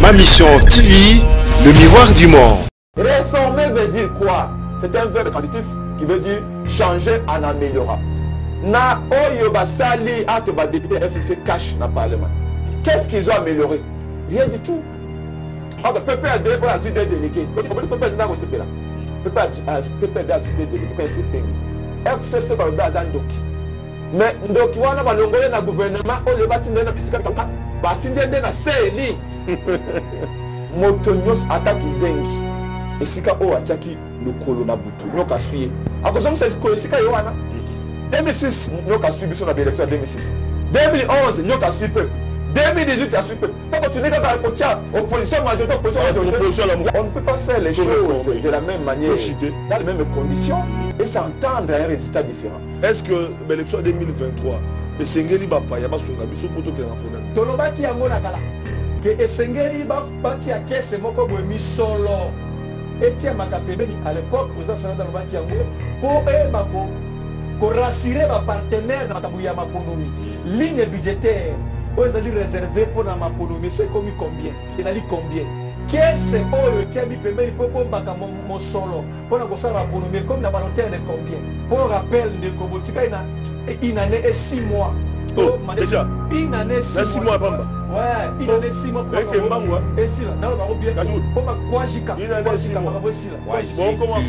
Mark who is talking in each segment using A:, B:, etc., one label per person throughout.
A: Ma mission TV, le miroir du monde.
B: Réformer veut dire quoi? C'est un verbe transitif qui veut dire changer en améliorant. Na oyo basali ate ba député FCC cash na parlement. Qu'est-ce qu'ils ont amélioré? Rien du tout. Ah ben peuple a donné pour la des délégués. Peuple n'a pas CP là. Peuple a des délégués pour CP. FCC ba bazan doki. Mais ndoki wana ba longole na gouvernement o le batinde na bisika kaka. Batinde na CNI. Motonyos attaque zengi. Esika o ataki lokolo na butu. Nyoka suye. Akozonga c'est ko esika yowana. 2006, nous avons suivi son élection en 2006. 2011, nous avons suivi peuple. 2018, nous avons suivi peuple. Quand on continue à la opposition majoritaire, on ne peut pas faire les choses de la même manière, dans les mêmes conditions, et s'entendre à un résultat différent.
C: Est-ce que l'élection 2023, Essengeli Bapa, Yaba Songabiso, pour tout le monde?
D: Tolobaki yango nakala. Que Essengeli Bapa, Kese Moko Boemi solo. Etienne Makapemeni, à l'époque, président Sénat Lobaki yango, pour Ebako. Pour rassurer ma partenaire dans la maponomie. Ligne budgétaire, vous allez réserver pour la maponomie, c'est comme combien? Ils allez combien? Qu'est-ce que vous avez permis pour mon solo? Pour la maponomie, comme la volontaire de combien? Pour rappel de Kobotika, une année et 6 mois.
C: Oh, déjà?
D: Une année 6
C: mois.
D: Ouais, une année 6 mois. Et si là, dans le Maroc, bien. Pour ma Kwajika.
C: Une année 6 mois.
D: Bon, comment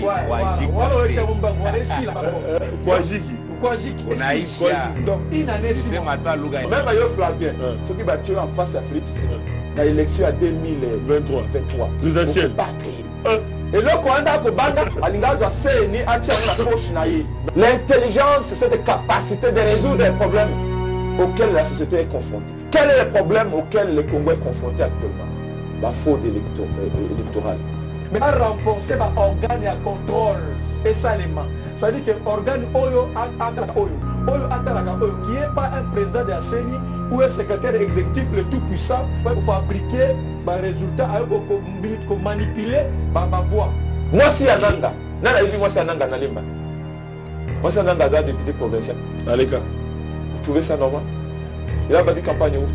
D: donc une année 6 mois.
B: Même ailleurs Flavien, ceux qui battent en face à Félix dans l'élection à 2023.
C: Présidentielle.
B: Et là, quand on a l'intelligence, c'est cette capacité de résoudre les problèmes auxquels la société est confrontée. Quel est le problème auquel le Congo est confronté actuellement? La fraude électorale.
D: Mais à renforcer l'organe à contrôle. Et ça, ça dit que l'organe Oyo qui n'est pas un président de la CENI ou un secrétaire exécutif le tout puissant pour fabriquer des résultats pour manipuler ma voix.
B: Moi, si Ananga, moi, si Ananga Nalimba. Moi, si Ananga a député provincial.
C: Aleka.
B: Vous trouvez ça normal? Il a battu campagne où?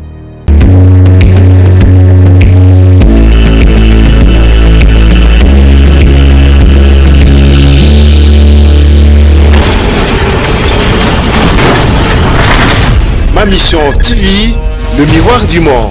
A: Ma mission TV, le miroir du monde.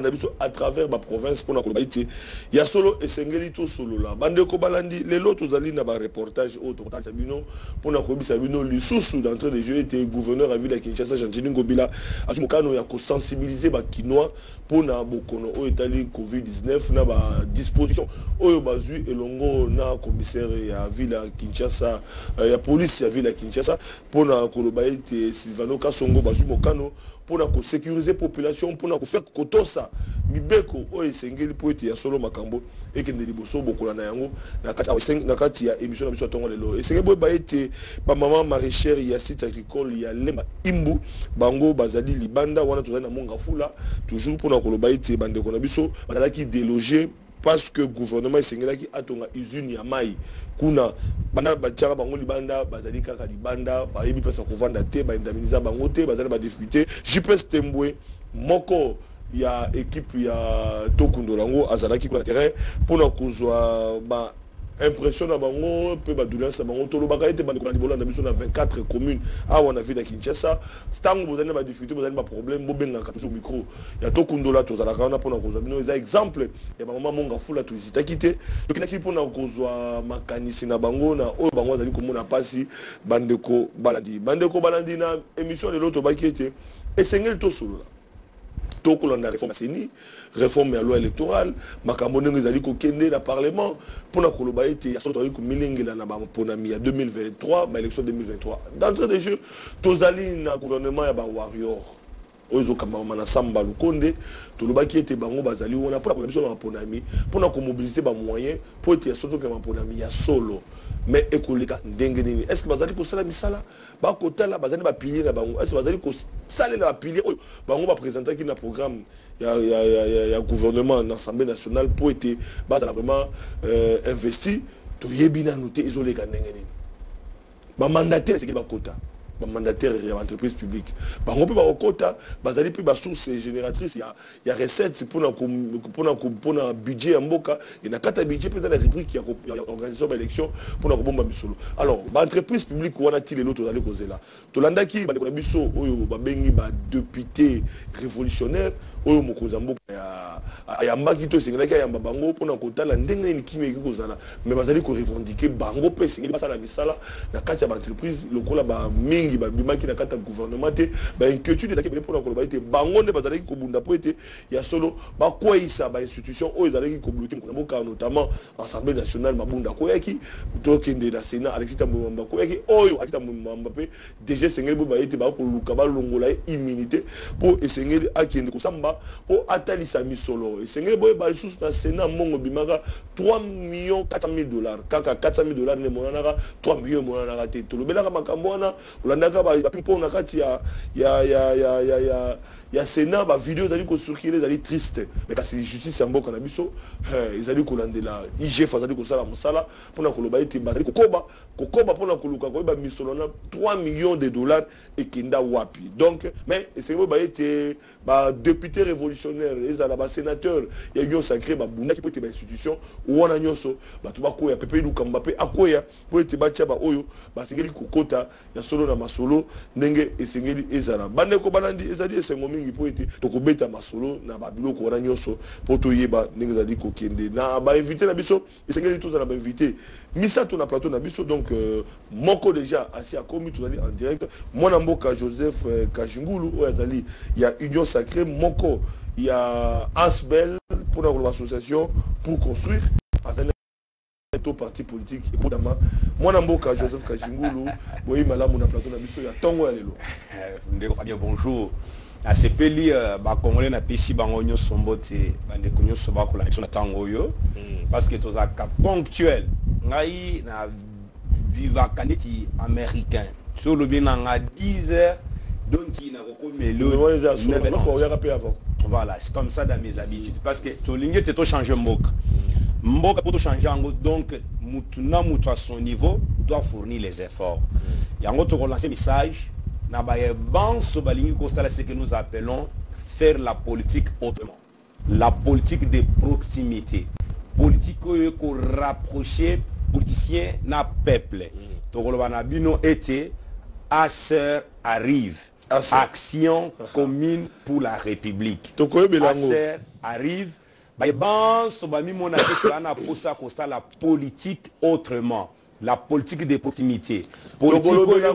C: À travers ma province pour la Colombie, il y a solo Essengeli tout solo là. Bande ko balandi les lots aux alliés na ba reportage autre Sabino pour la Colombie Sabino le sous d'entrée de jeu était gouverneur à ville à Kinshasa Jean-Denis Ngobila à ce moment il a sensibiliser ba kinois pour na bokono au Italie Covid-19 na ba disposition au bazui et longo na commissaire à ville à Kinshasa ya police à ville à Kinshasa pour na Colombie Silvano Kasongo bazui mokano pour sécuriser la population, pour faire kotosa mibeko o esengeli po eti ya solo makambo et que ndeliboso bokola na yango na kati ya émission na biso tongo lelo esengeli bo ba eti ba maman maraîchère ya site agricole ya Lemba Imbu bango bazali libanda wana tozali na monga fula toujours pour na koloba eti bande ko na biso bazala ki déloger parce que le gouvernement esengeli atonga usine ya mai kuna bana batiaka bango libanda bazali kaka libanda bayebi pesa kovanda te baindemniser bango te bazali ba difficulté JPS Tembwe moko ya équipe ya Tokundo lango azalaki kwa terrain pona kozwa ba impression na bango pe ba doulance bango tolo bakaite bande ko na libola na biso na 24 communes a wana ville ya Kinshasa stango bozali ba difficulté bozali ba problème bobenga ka toujours micro ya Tokundo la tozala kana pona kozwa bino eza exemple ya ba mama monga fula to hésita kité donc na ki pona kozwa makanisi na bango na o bango azali komona pasi bandeko balandi na émission de l'autre bakete esengeli to solo la tout le réforme CENI, réforme la loi électorale, makambo ndenge ezali kokende na parlement pour na koloba ete ya soto ko milengela na ba ponami ya 2023, ba élection 2023. D'entrée de jeu, tozali na gouvernement ya ba warrior. Ozo kama na samba lukonde, tolobaki ete bango bazali wana pour la population na ponami, pour na ko mobiliser ba moyens pour ete ya soto ka ponami ya solo. Mais écolika ndenge nini est-ce que bazali ko sala misala ba kotala bazali ba pilier na bango est-ce que bazali ko sala na pilier bango ba présenter ki na programme ya gouvernement na Assemblée nationale pour être bazala vraiment investi to yebina noté isolé ka ndenge nini ba mandataire c'est ki ba kota mandataire et entreprise publique. Bango pe ba kota, bazali pe ba source génératrice, il y a recettes pour un budget en boka et na kata budget peut-être la rubrique qui a organisé l'élection pour na bomba bisolo. Alors, ba entreprise publique wana ti lelo to zali kozela. To landaki ba ko biso oyo ba bengi ba député révolutionnaire oyo mokonza mboka ya mbaki to singela ya bango pour na kotala ndenge ni kimi ki kozala. Mais bazali ko revendiquer bango pe singela basala misala na kata ba entreprise lokola ba mingi ba bimaki na kata gouvernement te ba inquiétude ezaki pour na koloba ete bango nde bazali ko bunda po ete ya solo ba koisa ba institution oyo ezali ko bloquer na mboka notamment Assemblée nationale mabunda koyaki to kende na Sénat Alexis Tambomba koyaki oyo Alexis Tambomba pe DG sengeli bo ba ete ba ko luka ba longola immunité pour esengeli akende ko samba pour atalisa misolo esengeli bo ba sous na Sénat mongo bimaka 3 millions 400 000 dollars kaka 400 000 dollars ne monana 3 millions monana te to lobelaka makambo wana ulandaka ba ping-pong na kati ya Sénat ba vidéo dali ko circuler dali triste mais kasi justice mboka na biso ezali ko landela IGF azali ko sala mosala pona ko loba ete bazali ko koba pona ko luka ko ba misolo na 3 millions de dollars et kinda wapi donc mais c'est ba ete ba député révolutionnaire ezala ba sénateur ya union sacrée ba bunda ki pote ba institution wana nyonso ba to ba ko ya pepe luka Mbappé akoya po ete ba tia ba oyo ba sengeli kokota ya solo na masolo ndenge esengeli ezala bande ko balandi ezali esengo mingi po ete to ko beta masolo na ba biloko wana nyonso po to yeba ndenge ezali kokende na ba invité na biso esengeli to za na ba invité misato na plateau na biso donc moko déjà assis à komi to zali en direct mwana mboka Joseph Kajingulu o azali ya union sacrée moko ya Asbel pour l'association pour construire azali au parti politique et pour mwana mboka Joseph Kajingulu boyi malamu na plateau na biso ya tongo ya lelo
E: ndeko Fabien bonjour a sepeli ba congolais na pesi bango nyo sombote bande konyo soba ko la na tango yo parce que to za ka ponctuel ngai na viva kaneti américain sur le bien na 10 heures donc il n'a pas voilà c'est comme ça dans mes habitudes parce que to lingue te to changer mboka pour changer donc mutuna mutu à son niveau doit fournir les efforts yango to relancer message na ba ban so balingi constat c'est que nous appelons faire la politique autrement la politique de proximité politique ko rapprocher politiciens na peuple to kolobana bino été Asser arrive action commune pour la République Asser arrive la politique autrement la politique de proximité politique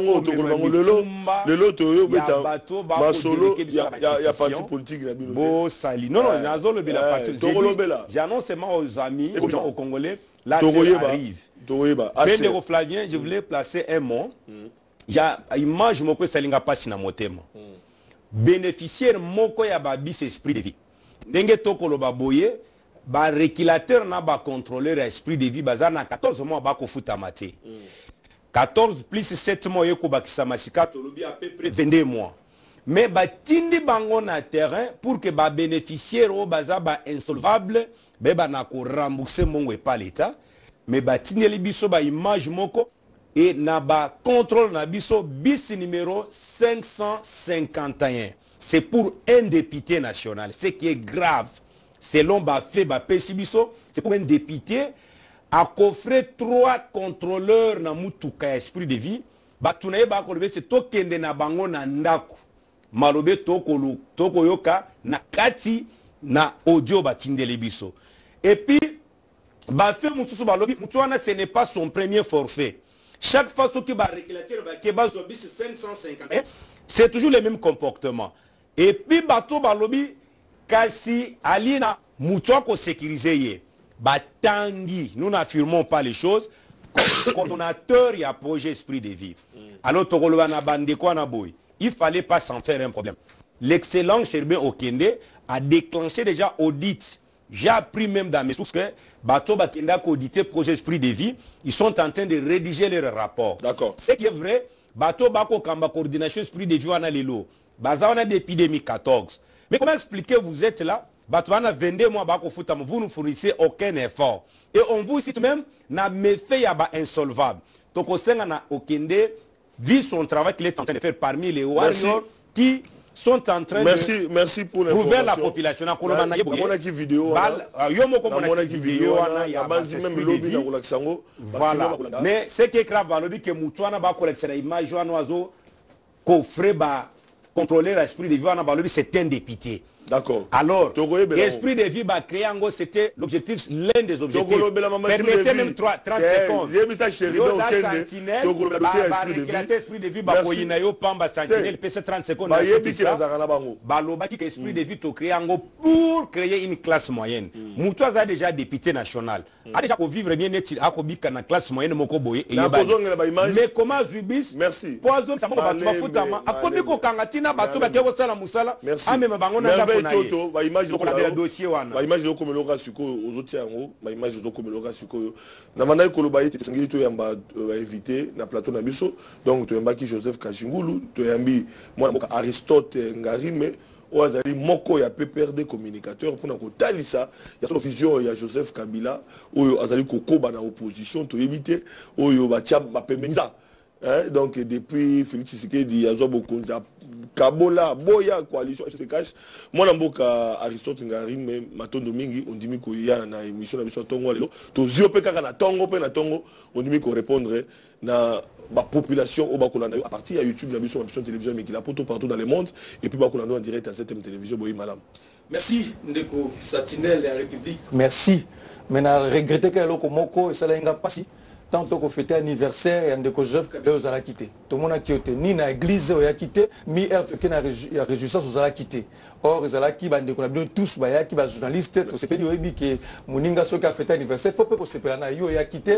E: j'annonce seulement aux amis aux gens aux Congolais là arrive Flavien je voulais placer un mot image moko salinga pasi na motema bénéficiaire moko ya babis esprit de vie ndenge tokolo baboye ba réquilateur na ba contrôleur esprit de vie bazana 14 mois ba ko futa mate 14 plus 7 mois yeko bakisa masika tolobi à peu près 22 mois mais ba tindi bango na terrain pour que ba bénéficiaire o baza ba insolvable be ba na ko rembourser mongo et pas l'état mais ba tindi li biso ba image moko et na ba contrôle na biso bis numéro 551 c'est pour un député national ce qui est grave selon ba fait ba pesibiso c'est pour un député à coffrer 3 contrôleurs na mutuka esprit de vie ba tunaye ba ko c'est to kende na bango na ndako malobe toko yoka na kati na audio ba tindele biso et puis ba fait mutusu ba lobi mutuana ce n'est pas son premier forfait. Chaque fois que va réclater le 550, c'est toujours le même comportement. Et puis bateau balobi kasi alina mutuako sécurisé batangi nous n'affirmons pas les choses coordonnateur y a projet esprit de vie. Alors tokoloba na bande ko na boy il fallait pas s'en faire un problème. L'excellent Cherbin Okende a déclenché déjà audit. J'ai appris même dans mes sources que Bato Bakenda qui audité projet esprit de vie, ils sont en train de rédiger leur rapport. D'accord. Ce qui est vrai, Bato Bako Kamba coordination esprit de vie on a les lots. Baza on a d'épidémie 14. Mais comment expliquer vous êtes là, Bato on a 22 mois Bako Foutam, vous ne fournissez aucun effort. Et on vous cite même na méfait yaba insolvable. Donc au sein na Okende vu son travail qu'il est en train de faire parmi les warriors qui sont en train
C: de merci pour
E: prouver la population. Voilà. Mais ce qui est grave, c'est que Moutouana va collecter l'image, contrôler l'esprit de vie, c'est un député.
C: D'accord.
E: Alors, l'esprit de vie créé en gros, c'était l'objectif, l'un des objectifs. Permettez même 30 secondes. L'esprit de vie, Pamba Sentinelle, PC 30 secondes. L'esprit de vie, créé en gros pour créer une classe moyenne. Moutouaz a déjà député national. A déjà vivre bien net, a dans la classe moyenne, mais comment Zubis,
C: merci.
E: Poison, ça va foutre. A combien de Kangatina, Batou, Bateo, Moussala,
C: Toto, ba image de komeloka sikoyo ozoti yango, ba image de komeloka sikoyo. Na manayi koloba ete sengeli to yamba invité na plateau na biso. Donc to yambaki Joseph Kachingulu, to yambi moi Aristote Ngarime, oazali moko ya PPRD communicateur pour na kotalisa ya so vision ya Joseph Kabila oyo azali kokoba na opposition to yebite oyo ba tia ba pembenza. Donc depuis Félix Tshisekedi Azo Bokonza Kabola Boya coalition FCCH moi namboka Aristote Ngarime matondo mingi on dimi ko ya na émission na biso tongo lelo to ziope kaka na tongo pe na tongo on dimi ko répondre na ba population au bakolanda à partir de YouTube la biso émission télévision mais qui la poto partout dans le monde et puis bakolanda en direct à 7e télévision boyi madame.
D: Merci Ndeko Satinel la République. Merci. Mais na regretter que loko moko et ça la nga pasi. Tant qu'on fêtait anniversaire, il y a des jeunes qui ont quitté. Tout le monde a quitté. Ni dans l'église, il a quitté, ni il y a réjouissance, ils ont quitté. Or, ils ont quitté, tous, qui sont journalistes, c'est pas dit que Mouninga qui a fêté anniversaire, il faut pas que ce soit il a quitté.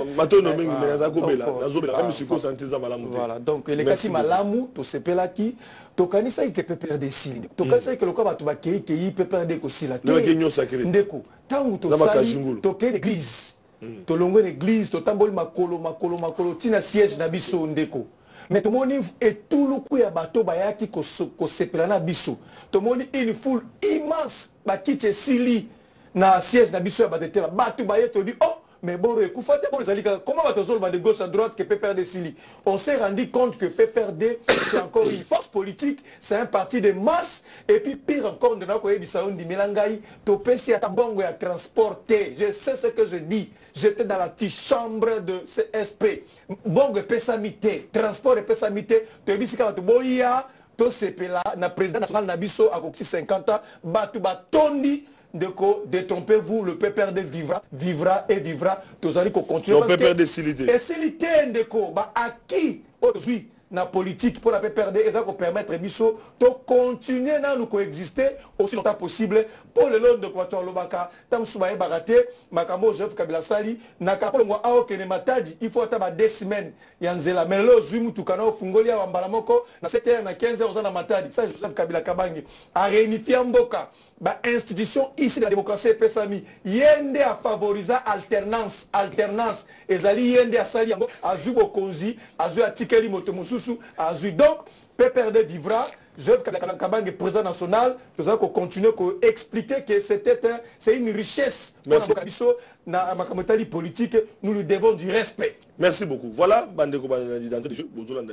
D: Voilà, donc les cas malamu, tout ce là qui, tout le ça il peut perdre des signes. Tout le ça que le corps va qui peut perdre des aussi là. Ndeko, tant que tu sali, tu l'église. Tolongo l'église, totamboli makolo tina siège na biso ndeko. Mais tout le monde est tout le coup ya bateau bayaki ko sepela na biso. Tout le monde une foule immense bakite sili na siège na biso ya batete la bateau baye to dit oh mais bon écoutez bon les comment va te de gauche à droite que PPRD sili. On s'est rendu compte que PPRD c'est encore une force politique, c'est un parti de masse et puis pire encore de na ko yebisaon di melangai to pesi ya tambongo ya transporter. Je sais ce que je dis. J'étais dans la petite chambre de CSP. Bon, pesamité, transport de pesamité. Tu as vu si quand tu boya, tu sais là, na président national Nabiso à 50 ans, batu batondi. Détrompez-vous, le PPRD vivra. Tous allez continuer.
C: Le PPRD silité.
D: Et silité, ndeko, à qui aujourd'hui na politique pour la PPRD, et ça va permettre Bisso de continuer à nous coexister aussi longtemps possible pour le long de Kwato Lobaka, Tam Soubaye Barate, Makamo Joseph Kabila Sali, Nakapolo Mwa Aokene Matadi, il faut attendre 2 semaines. Yanzela, mais là, Zumu Tukano, Fungolia, Wambalamoko, na 7h, na 15h, na Matadi, ça Joseph Kabila Kabangi, a réunifié Mboka, ba institution ici de la démocratie PSAMI, Yende a favorisé alternance, et Zali Yende a sali, Azubo Konzi, Azu Atikeli Motomususu, Azu donc, PPRD vivra. Joseph Kabang est président national, nous allons continuer à expliquer que c'est une richesse pour la politique, nous lui devons du respect.
C: Merci beaucoup. Voilà, Bandeko d'entrée de jeu,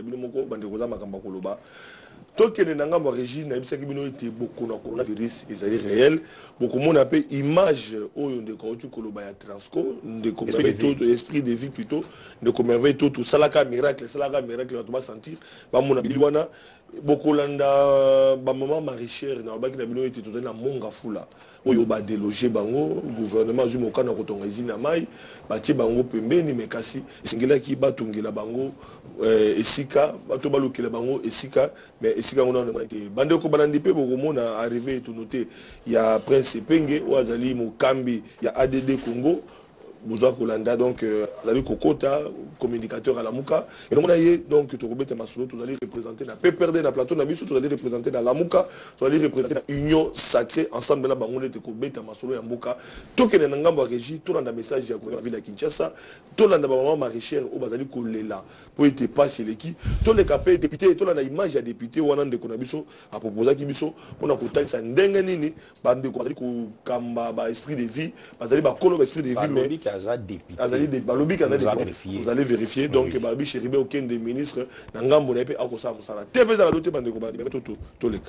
C: tant que les nangam origine na bisaki bino était beaucoup na coronavirus ezali réel beaucoup mon appelle image oyo de kautu koloba ya transco de commerveille tout esprit de vie plutôt de commerveille tout salaka miracle on va sentir ba mon abiliwana beaucoup landa ba maman maraîchère na baki na bino était tout na monga fula oyo ba déloger bango gouvernement zumoka na kotonga izina mai ba tie bango pembeni mekasi singela ki batungela bango esika bato balokela bango esika mais esika ngona na te bande ko balandi pe boko mona arrivé tout noté il y a Prince Penge Ouazali Mokambi il y a ADD Congo Bouzwa Kolanda donc Zali Kokota communicateur à la Mouka et donc on a donc tu Robert Masolo tu allez représenter na PPRD na plateau na biso tu allez représenter dans la Mouka tu allez représenter la union sacrée ensemble na bango te ko beta Masolo ya Mouka to ke na ngambo régie to landa message ya gouvernement ville ya Kinshasa to landa ba maman maraîchère o bazali ko lela pour être passer l'équipe to les capé député to landa image ya député wana de kona biso a proposer ki biso pour na kotalisa ndenge nini bande ko bazali ko kamba ba esprit de vie bazali ba kolo esprit de vie mais
E: Aza député.
C: Vous allez vérifier. Donc, Balobi Chéribé, aucun des ministres, Nangambo Nepe, Akosa Moussala. TV Zala Doté Bandeko Bandi, tout le cas.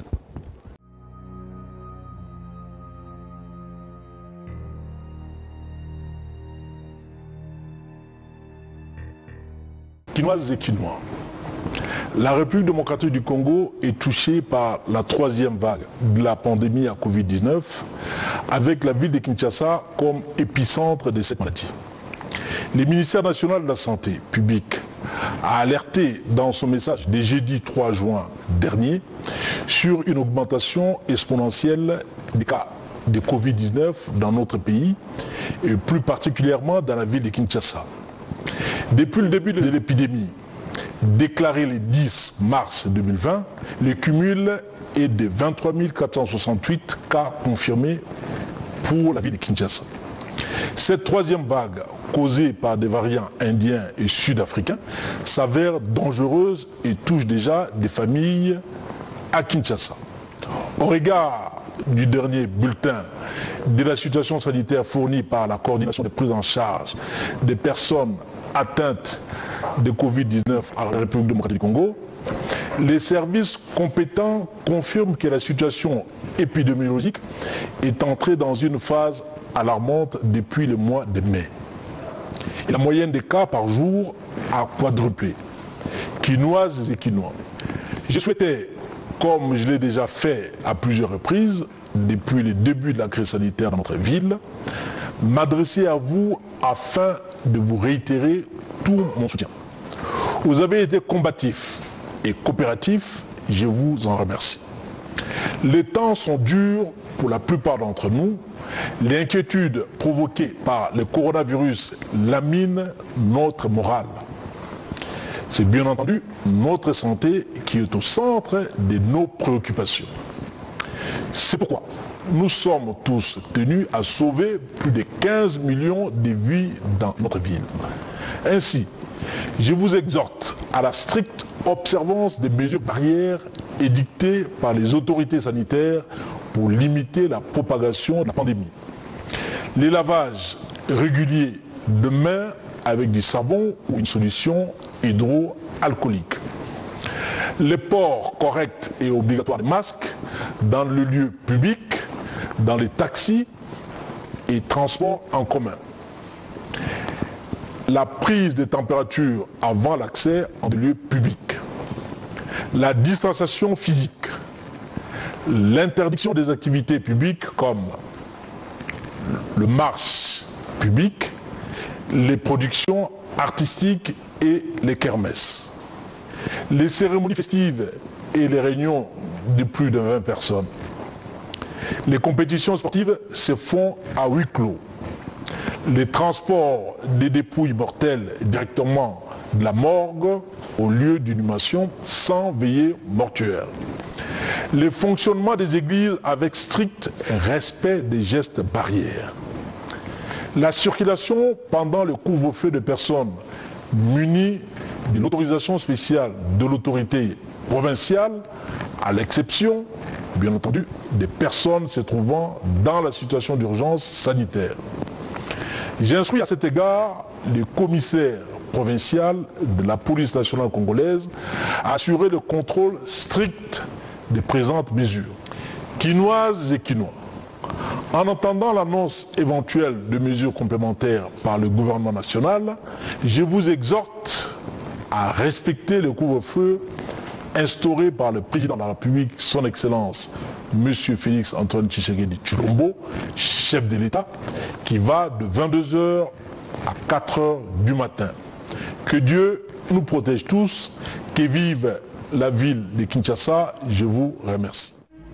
F: Quinoises et Quinois. La République démocratique du Congo est touchée par la 3e vague de la pandémie à Covid-19, avec la ville de Kinshasa comme épicentre de cette maladie. Le ministère national de la Santé publique a alerté dans son message du jeudi 3 juin dernier sur une augmentation exponentielle des cas de Covid-19 dans notre pays et plus particulièrement dans la ville de Kinshasa. Depuis le début de l'épidémie, déclaré le 10 mars 2020, le cumul est de 23 468 cas confirmés pour la ville de Kinshasa. Cette 3e vague, causée par des variants indiens et sud-africains, s'avère dangereuse et touche déjà des familles à Kinshasa. Au regard du dernier bulletin de la situation sanitaire fournie par la coordination de prise en charge des personnes atteintes de Covid-19 à la République démocratique du Congo, les services compétents confirment que la situation épidémiologique est entrée dans une phase alarmante depuis le mois de mai. Et la moyenne des cas par jour a quadruplé. Quinoises et Quinois. Je souhaitais, comme je l'ai déjà fait à plusieurs reprises depuis le début de la crise sanitaire dans notre ville, m'adresser à vous afin de vous réitérer tout mon soutien. Vous avez été combatifs et coopératifs, je vous en remercie. Les temps sont durs pour la plupart d'entre nous. L'inquiétude provoquée par le coronavirus lamine notre morale. C'est bien entendu notre santé qui est au centre de nos préoccupations. C'est pourquoi nous sommes tous tenus à sauver plus de 15 millions de vies dans notre ville. Ainsi, je vous exhorte à la stricte observance des mesures barrières édictées par les autorités sanitaires pour limiter la propagation de la pandémie. Les lavages réguliers de mains avec du savon ou une solution hydroalcoolique. Le port correct et obligatoire des masques dans le lieu public, dans les taxis et transports en commun. La prise de température avant l'accès en des lieux publics. La distanciation physique. L'interdiction des activités publiques comme le marche public, les productions artistiques et les kermesses. Les cérémonies festives et les réunions de plus de 20 personnes. Les compétitions sportives se font à huis clos. Les transports des dépouilles mortelles directement de la morgue au lieu d'inhumation sans veillée mortuaire. Le fonctionnement des églises avec strict respect des gestes barrières. La circulation pendant le couvre-feu de personnes munies de l'autorisation spéciale de l'autorité provinciale, à l'exception, bien entendu, des personnes se trouvant dans la situation d'urgence sanitaire. J'ai instruit à cet égard le commissaire provincial de la police nationale congolaise à assurer le contrôle strict des présentes mesures. Quinoises et Quinois. En entendant l'annonce éventuelle de mesures complémentaires par le gouvernement national, je vous exhorte à respecter le couvre-feu instauré par le président de la République, son Excellence, M. Félix Antoine Tshisekedi Tshilombo, chef de l'État, qui va de 22h à 4h du matin. Que Dieu nous protège tous, que vive la ville de Kinshasa, je vous remercie.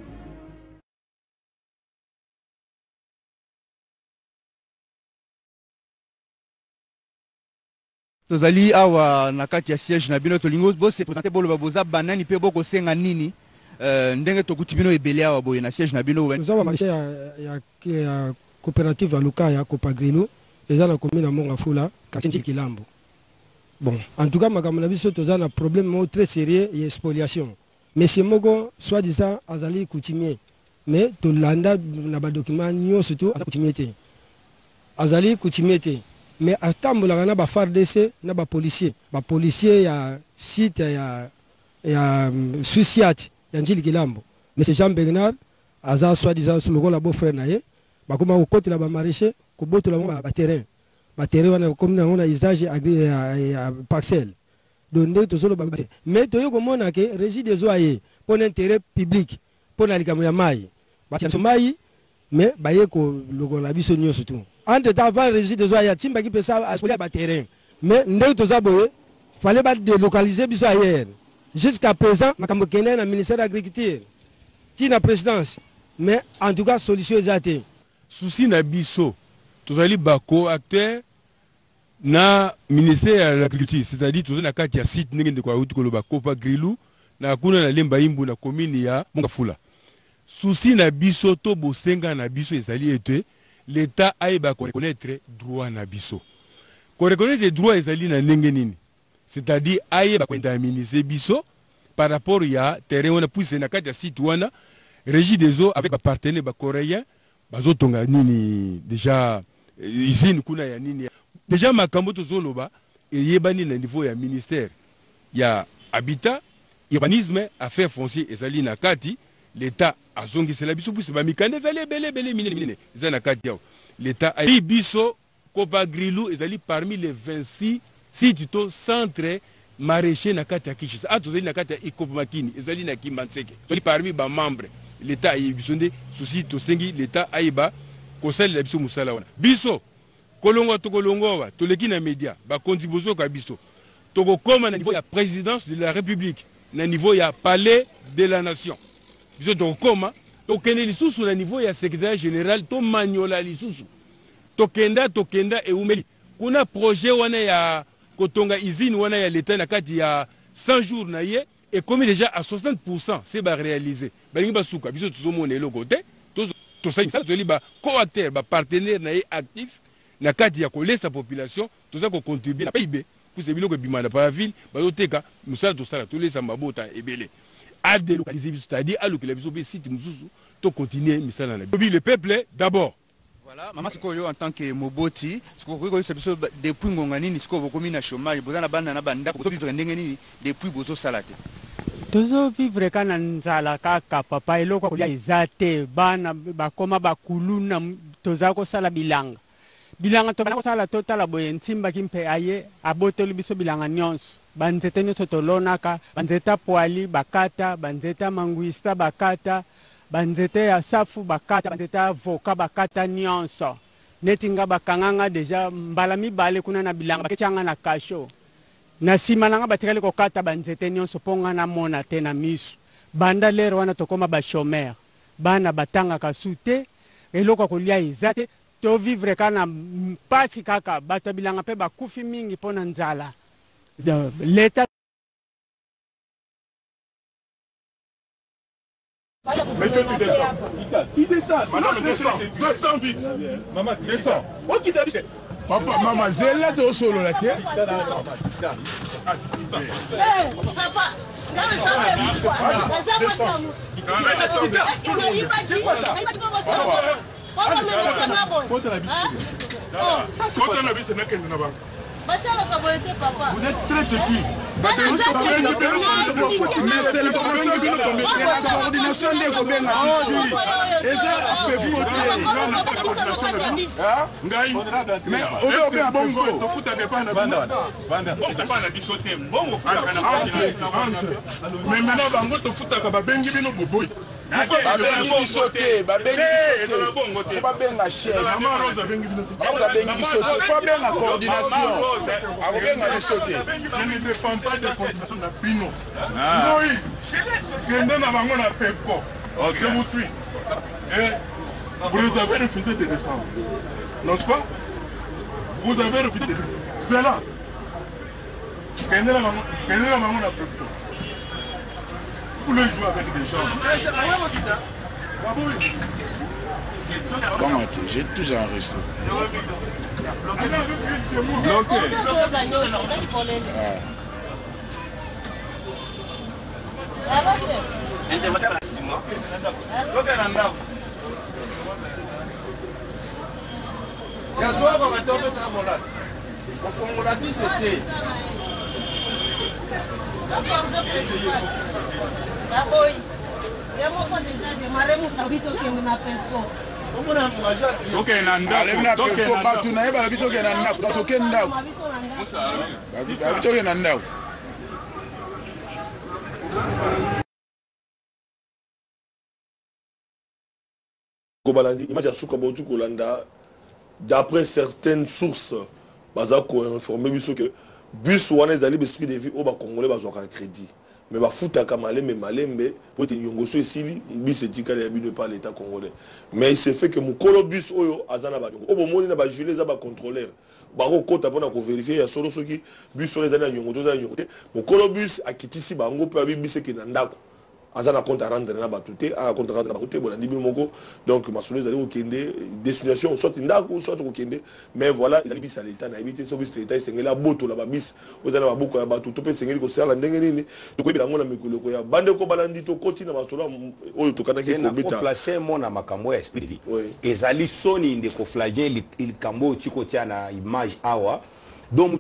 G: Tozali awa na kati ya siège na bino tolingo bose présenter bolo baboza banani pe boko senga nini ndenge tokuti bino ebele awa boye na siège na bino
H: nous avons marché ya coopérative à Luka ya Copagrino eza na commune na Mongafula quartier Kilambo. Bon, en tout cas makambo na biso toza na problème très sérieux ya spoliation. Monsieur Mogo soi-disant azali coutumier mais to landa na ba document nyonso to azali coutumier te. Azali coutumier te. mais atambolaka na ba FARDC na ba policier ya site ya Suiciat ya Njili Kilambo mais Jean Bernard aza soi-disant lokola beau frère na ye bakoma kokotela ba maraîcher kobotola ba terrain wana comme na usage ya parcelle donc tozolo ba mais toyo komona ke réside zo aye pour intérêt public pour na likamo ya mai ba mai mais baye ko lokola biso nyonso tout entre temps avant réside zo aye timba ki pesa aspoli ba terrain mais ndeko tozaboye fallait ba délocaliser biso ailleurs jusqu'à présent makambo kende na ministère de l'agriculture qui na présidence mais en tout cas solution ezate
E: souci na biso tozali bako acteur na ministère de l'agriculture c'est-à-dire tozali na kati ya site ndenge ndeko auti koloba Kopa Grilou na kuna na Lemba Imbu na commune ya Mongafula souci na biso to bosenga na biso ezali ete l'état aïba ko reconnaître droit na biso ko reconnaître droit ezali na ndenge nini c'est-à-dire aïba ko indemniser biso par rapport ya terrain wana puisse na kati ya site wana régie des eaux avec ba partenaire ba coréen bazotonga nini déjà usine kuna ya nini déjà makambo tozoloba eyebani na niveau ya ministère ya habitat urbanisme affaires foncières ezali na kati l'état azongisela biso puisse ba mikande ezali belé mine ezali na kati yao l'état a biso Kopa Grilou ezali parmi les 26 sites to centre maraîcher na kati ya Kinshasa atozali na kati ya Ikopo Makini ezali na Kimbanseke toli parmi ba membre l'état ayi biso nde souci to sengi l'état ayiba kosali la biso musala wana biso kolongo to kolongowa to leki na média ba kondibozo ka biso to kokoma na niveau ya présidence de la République na niveau ya palais de la nation biso to kokoma to kende lisusu na niveau ya secrétaire général to manyola lisusu to kenda e umeli kuna projet wana ya kotonga usine wana ya l'état na kati ya 100 jours na ye et comme déjà à 60% c'est ba réalisé balingi basuka biso tozomona elo côté to ça to liba co-acteur ba partenaire na actif na kati ya kolesa population toza ko contribuer na PIB pour ce biloko bimana par la ville bazoteka musala to sala to lesa mabota ebele à délocaliser biso c'est-à-dire à localiser biso be site mususu to continuer misala na le peuple d'abord.
G: Voilà, maman Sikoyo en tant que Moboti, depuis Ngongani, Nisko Bokomi na chômage, Bozana Banda na Banda, depuis Bozo Salate.
I: Tozo vivre kana nzala kaka papa eloko kolia izate bana bakoma bakuluna tozako sala bilanga. Bilanga to bana sala totala boye ntimba kimpe aye aboteli biso bilanga nyonso. Banzete nyonso tolonaka, banzeta poali bakata, banzeta manguista bakata. Banzete ya safu bakata, banzete ya avoka bakata nyonso. Netinga bakanganga deja mbala mibale kuna na bilanga bakechanga na kasho. Na simananga batikali kokata banzete nyonso ponga na mona te na misu. Banda lero wana tokoma ba chômeur. Bana batanga kasute eloko kolia izate to vivre kana pasi kaka bato bilanga pe bakufi mingi pona nzala. L'état
C: Monsieur, tu descends. Tu descends. Madame, descends. Descends vite. Maman, descends. Oh, qui t'a dit? Papa, maman, c'est là de solo là, tiens.
J: Papa,
C: vous êtes très têtu. Mais c'est le problème de la coordination des gouvernements. Mais je vous suis. Et vous avez refusé de descendre. N'est-ce pas? Vous avez refusé de descendre. C'est là. Vous voulez jouer avec des gens.
K: Comment j'ai tout enregistré.
B: Ya
K: ofongola biso te
C: d'après certaines sources, baza ko informé biso que bus wana ezali l'esprit de vie au ba congolais bazwa crédit. Mais ba futa kamalé malembe pour te nyongoso esili bus etikala ya bino par l'état congolais. Mais il s'est fait que mukolo bus oyo azana ba o bomoni na ba gelé za ba contrôleur. Ba ko kota pona ko vérifier ya solo soki bus oyo ezana nyongoto za nyongote. Mukolo bus akitisi bango pe abi bus ke na ndako. Azana compte à rendre na batute a compte à rendre na batute bon ndibi moko donc masolo ezali okende destination soit ndako soit okende mais voilà ezali bis à l'état na éviter ce que l'état esengela boto la babis ozana baboko ya batute pe sengeli ko sala ndenge nini to ko bilango na mikolo ko ya bande ko balandi to koti na masolo oyo to kanaki ko beta
E: placer mon na makambo ya esprit de vie ezali soni ndeko flagien il kambo tiko tia na image awa. Donc,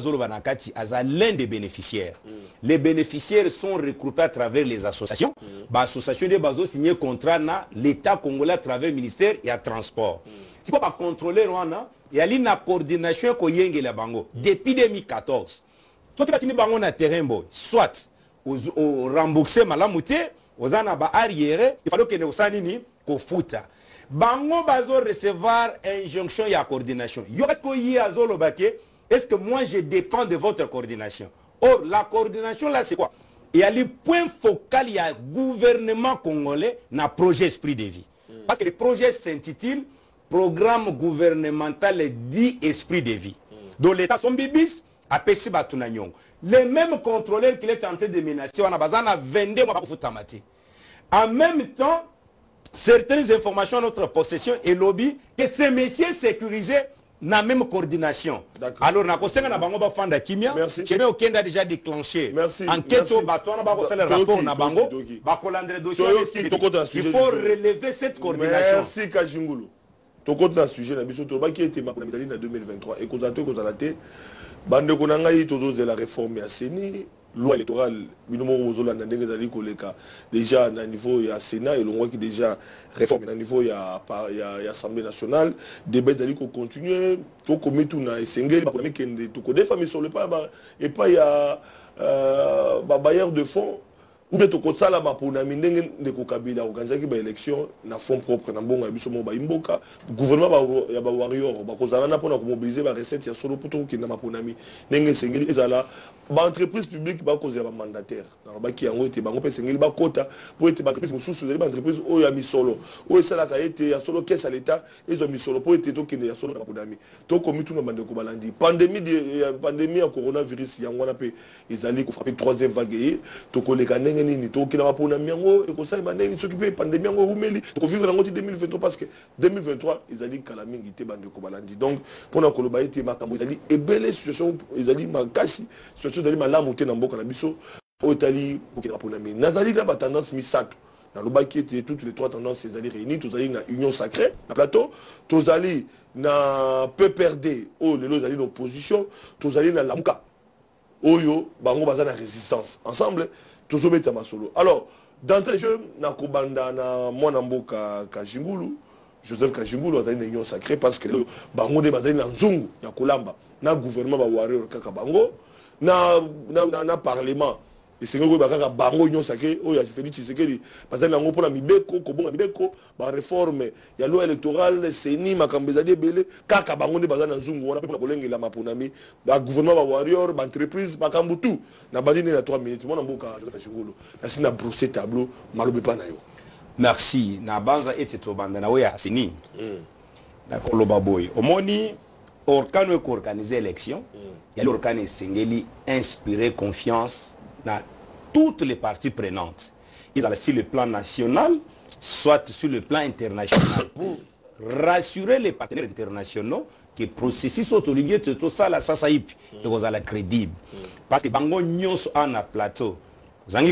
E: l'un des bénéficiaires. Les bénéficiaires sont regroupés à travers les associations. L'association des bases signé contrat na l'État congolais à travers le ministère et à transport. C'est quoi contrôler Rwanda? Il y a une coordination qui la bango depuis 2014. Toi tu vas bango na terrain boy. Soit au rembourser malamouté, aux anaba arrière, il faut que nous sanini ko futa. Bango bazo recevoir injonction et coordination. Yo est-ce que y a zolo baké? Est-ce que moi je dépends de votre coordination? Or, la coordination là, c'est quoi? Il y a le point focal, il y a gouvernement congolais dans le projet Esprit de vie. Parce que le projet s'intitule Programme gouvernemental dit Esprit de vie. Donc l'État son bibis a payé Batunanyong. Les mêmes contrôleurs qu'il est en train de menacer, on a besoin de 22 mois pour tamati. En même temps, certaines informations à notre possession et lobby que ces messieurs sécurisés na même coordination. Alors, na kosenga na bango ba fanda kimia. Chebe okenda déjà déclenché. Enquête au bateau na ba kosala rapport na bango. Ba kolandre dossier. Il faut relever cette coordination.
C: Merci Kajingulu. To compte un sujet na biso to ba qui était ma première en 2023 et kozato kozalate bande konanga yi tozo de la réforme ya Seni. Loi électorale, déjà à niveau il y a Sénat et l'on voit qui déjà réforme à niveau il y a Assemblée nationale, débat d'aller continuer, tout comme tout na essengé, tout des familles sur le pas et pas il y a bailleur de fonds. Ou bien tout ça là pour na mindenge de kokabila organiser qui élection na fonds propre na bonga biso mo ba imboka gouvernement ya ba warrior ba kozala na pona ko mobiliser ba recette ya solo poto ki na maponami ndenge sengeli ezala ba entreprise publique ba kozela ba mandataire na ba ki yango ete bango pe sengeli ba kota pour ete ba entreprise mususu ba entreprise o ya misolo o esala ka ete ya solo caisse à l'état ezo misolo pour ete to kende ya solo na maponami to komitu na bande ko balandi pandémie ya coronavirus yango na pe ezali ko frapper troisième vague to koleka nini to kina mapona miango et ça maneni s'occuper pandémie yango humeli to vivre dans 2023 parce que 2023 ils allaient kalamingi te bande ko balandi donc pona ko loba ete makambo ils allaient ebele situation ils allaient makasi situation d'aller malamu te na mboka na biso otali okina mapona mi nazali la tendance misato na loba qui était toutes les trois tendances ils allaient réunir tous allaient na union sacrée na plateau tous allaient na PPRD oh les autres allaient l'opposition tous allaient na lamuka oyo bango baza na résistance ensemble toujours beta masolo. Alors, d'entrée de jeu, na kobanda na mwana mboka Kajingulu, Joseph Kajingulu azali na union sacrée parce que bango de bazali na nzungu ya kolamba na gouvernement ba warrior kaka bango na parlement et c'est que bakaka bango union sacrée o ya Félix Tshisekedi bazali nango pona mibeko ko bonga mibeko ba réforme ya loi électorale Seni makambezadi belé kaka bango de bazali na nzungu wana pe na kolengela maponami ba gouvernement ba warrior ba entreprise makambutu na bandine na 3 minutes mona mboka Kajingulu na sina brosser tableau malobe pa na yo.
E: Merci na banza ete to banda na we ya Seni na koloba boy omoni orkano ko organiser élection ya l'orkane sengeli inspirer confiance dans toutes les parties prenantes. Ils sont sur le plan national, soit sur le plan international, pour rassurer les partenaires internationaux que le processus autolié de tout ça, ça est crédible. Parce que Bango Nyos en a plateau. Vous avez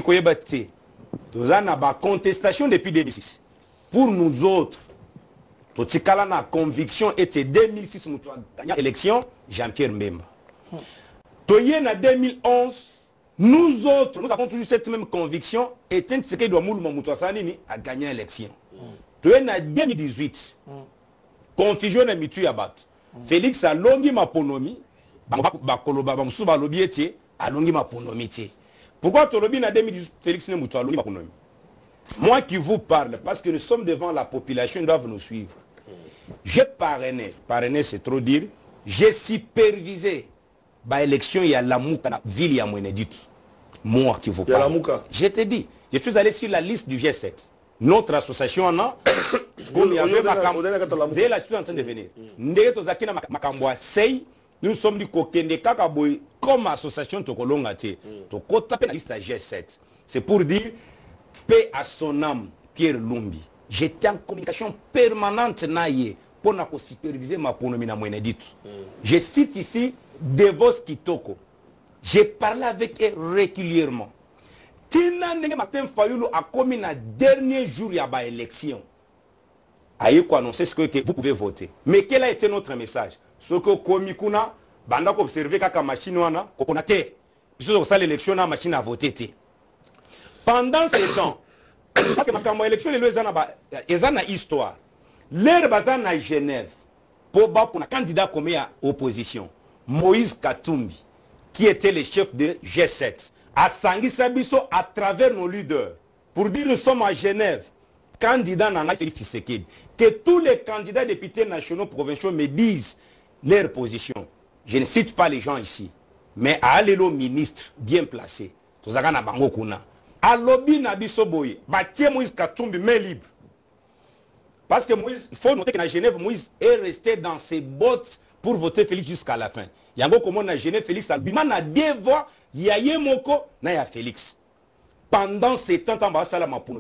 E: une contestation depuis 2006. Pour nous autres, la conviction était 2006, nous avons gagné l'élection, Jean-Pierre Mbemba. Toyen en 2011, nous autres, nous avons toujours cette même conviction, et Etienne Tshisekedi a gagné l'élection. Toyen en 2018, confusion na mitu ya bato. Félix a longi maponomi, bakoloba bamusuba lobi ete a longi maponomi tie. Pourquoi Tolobi na 2018 Félix ne mutu a longi maponomi? Moi qui vous parle, parce que nous sommes devant la population, ils doivent nous suivre. J'ai parrainé, parrainé c'est trop dire, j'ai supervisé l'élection, il y a la Mouka, la ville, il y a Mouenedit. Moi qui vous parle. Il y a la Mouka. Je te dis, je suis allé sur la liste du G7. Notre association en a, comme il y avait Zé la situation en train de venir. Nous sommes du Kokende Kakaboy comme association Tokolongate. Toko taper la liste à G7. C'est pour dire, paix à son âme, Pierre Lumbi. J'étais en communication permanente naïe pour superviser ma ponomie na Mouenedit. Je cite ici Devos Kitoko. J'ai parlé avec eux régulièrement. Tina Nenge Martin Fayulu a commis le dernier jour de l'élection. Aïe quoi annoncer ce que vous pouvez voter. Mais quel a été notre message? Ce que Komikuna, banda ko observer kaka machine wana, ko konate. Puisque ça l'élection na machine à voter. Pendant ce temps, parce que ma élection les ezana histoire. L'air bazan à Genève pour un candidat comme à opposition, Moïse Katumbi, qui était le chef de G7, a Sangui Sabiso à travers nos leaders pour dire nous sommes à Genève, candidat Nana Félix Tshisekedi, que tous les candidats députés nationaux provinciaux me disent leur position. Je ne cite pas les gens ici, mais à Alelo ministre bien placé, Tozagana Bango Kuna, à Lobi Nabiso Boye, Batie Moïse Katumbi main libre. Parce que Moïse, il faut noter qu'à Genève, Moïse est resté dans ses bottes pour voter Félix jusqu'à la fin. Il y a un comment à Genève, Félix Albima a deux voix, il y a Moko, il y a Félix. Pendant ces temps, on va faire la mapono.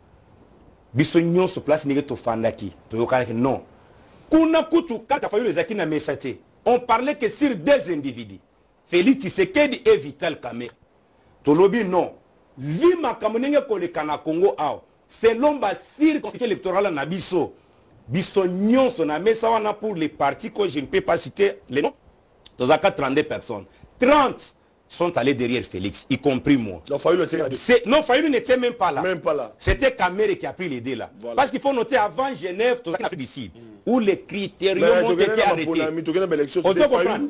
E: Bisognon se place, il y a Fandaki. Non. Kuna Kutu, quand il a fallu les acquis na Messate, on parlait que sur deux individus. Félix Tshisekedi et Vital Kamerhe. Tolobi non. Vu ma kamonenge kolekana Congo ao. Selon la circonscription électorale en Abisso, Bissognon son wana pour les partis que je ne peux pas citer les noms. Dans un cas, 32 personnes. 30 sont allés derrière Félix, y compris moi. Non, Fayulu n'était même pas là. C'était Kamerhe qui a pris l'idée là. Voilà. Parce qu'il faut noter avant Genève, tout ça qui a fait d'ici, où les critériums ont été arrêtés. On doit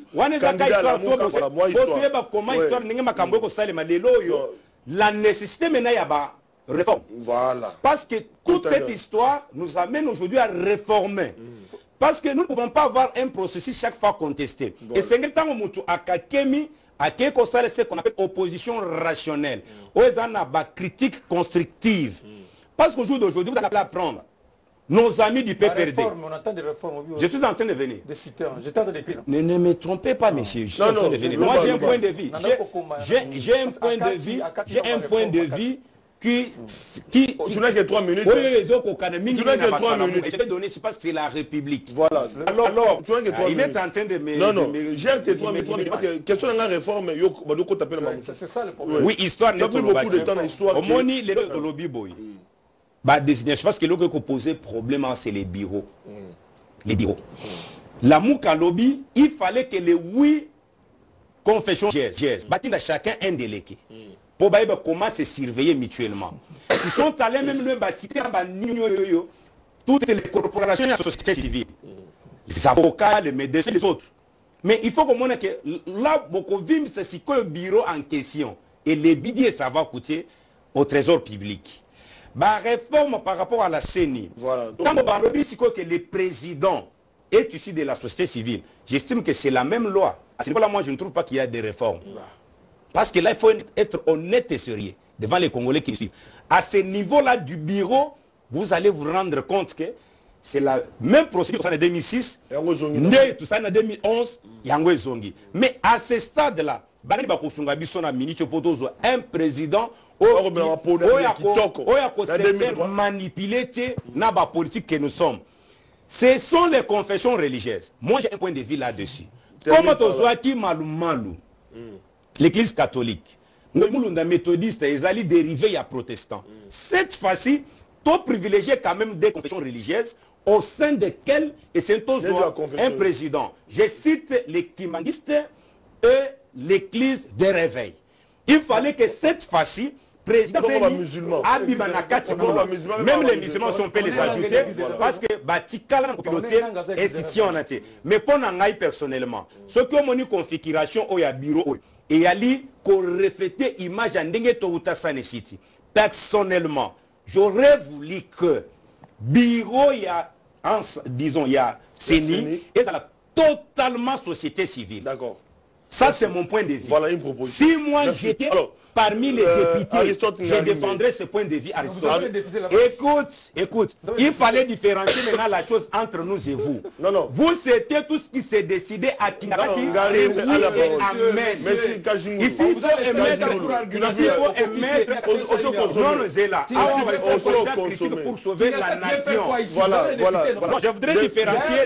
E: comprendre. La nécessité maintenant, il y a réforme. Voilà. Parce que toute cette histoire nous amène aujourd'hui à réformer. Parce que nous ne pouvons pas avoir un processus chaque fois contesté. Voilà. Et c'est un temps où à Kakemi, à quelque chose ce qu'on appelle opposition rationnelle. Où ils ont une critique constructive. Parce qu'au jour d'aujourd'hui, vous allez apprendre. Nos amis du PPRD.
D: On attend des réformes.
E: Je suis en train de venir.
D: Ne
E: me trompez pas, monsieur. Je suis en train de venir. Moi, j'ai un point de vue. J'ai un point de vue. J'ai un point de vue qui tu n'as que 3 minutes. Oui, tu n'as que 3 minutes. Je vais donner, c'est parce que c'est la République. Voilà. Alors, tu n'as que 3 minutes. Il est en train de me... Non, j'ai que 3 minutes. Parce que question de la réforme, c'est ça le problème. Oui, histoire n'est pas beaucoup de temps d'histoire. Au moins, les lobby boy. Bah, désignation, parce que l'autre qui posait problème, c'est les bureaux. Les bureaux. La Mouka lobby, il fallait que les 8 confessions bâtissent à chacun un délégué. Pour comment se surveiller mutuellement. Ils sont allés même le citer toutes les corporations de la société civile. Les avocats, les médecins, les autres. Mais il faut comprendre que là, beaucoup vivent c'est que le bureau en question. Et les billets, ça va coûter au trésor public. Bah, réforme par rapport à la CENI. Voilà. Quand on dit que le président est issu de la société civile, j'estime que c'est la même loi. À ce niveau-là, moi, je ne trouve pas qu'il y a des réformes. Parce que là, il faut être honnête et sérieux devant les Congolais qui suivent. À ce niveau-là du bureau, vous allez vous rendre compte que c'est la même procédure en 2006, tout ça en 2011, mais à ce stade-là, un président manipuler la politique que nous sommes. Ce sont les confessions religieuses. Moi, j'ai un point de vue là-dessus. Comme l'église catholique, les méthodistes, ils allaient dériver à protestants. Cette fois-ci, tu privilégies quand même des confessions religieuses au sein desquelles c'est un président. Je cite les kimangistes et l'église de réveil. Il fallait que cette fois-ci, président
C: musulman,
E: même les musulmans, si on peut les ajouter, parce que Batikala piloté institution en entier. Mais pour Nangaï personnellement, ce que mon configuration au bureau et yali qu'on reflète image en dengue Toruta City. Personnellement, j'aurais voulu que bureau il y a disons il y a CENI et ça la totalement société civile. D'accord. Ça, c'est mon point de vue.
C: Voilà une proposition.
E: Si moi j'étais parmi les députés, je défendrais ce point de vue. Écoute, il fallait différencier maintenant la chose entre nous et vous. Non. Vous, c'était tout ce qui s'est décidé à Kinakati. C'est oui et amen. Ici, il faut émettre. Non, Zéla. Pour sauver la nation.
C: Voilà.
E: Je voudrais différencier.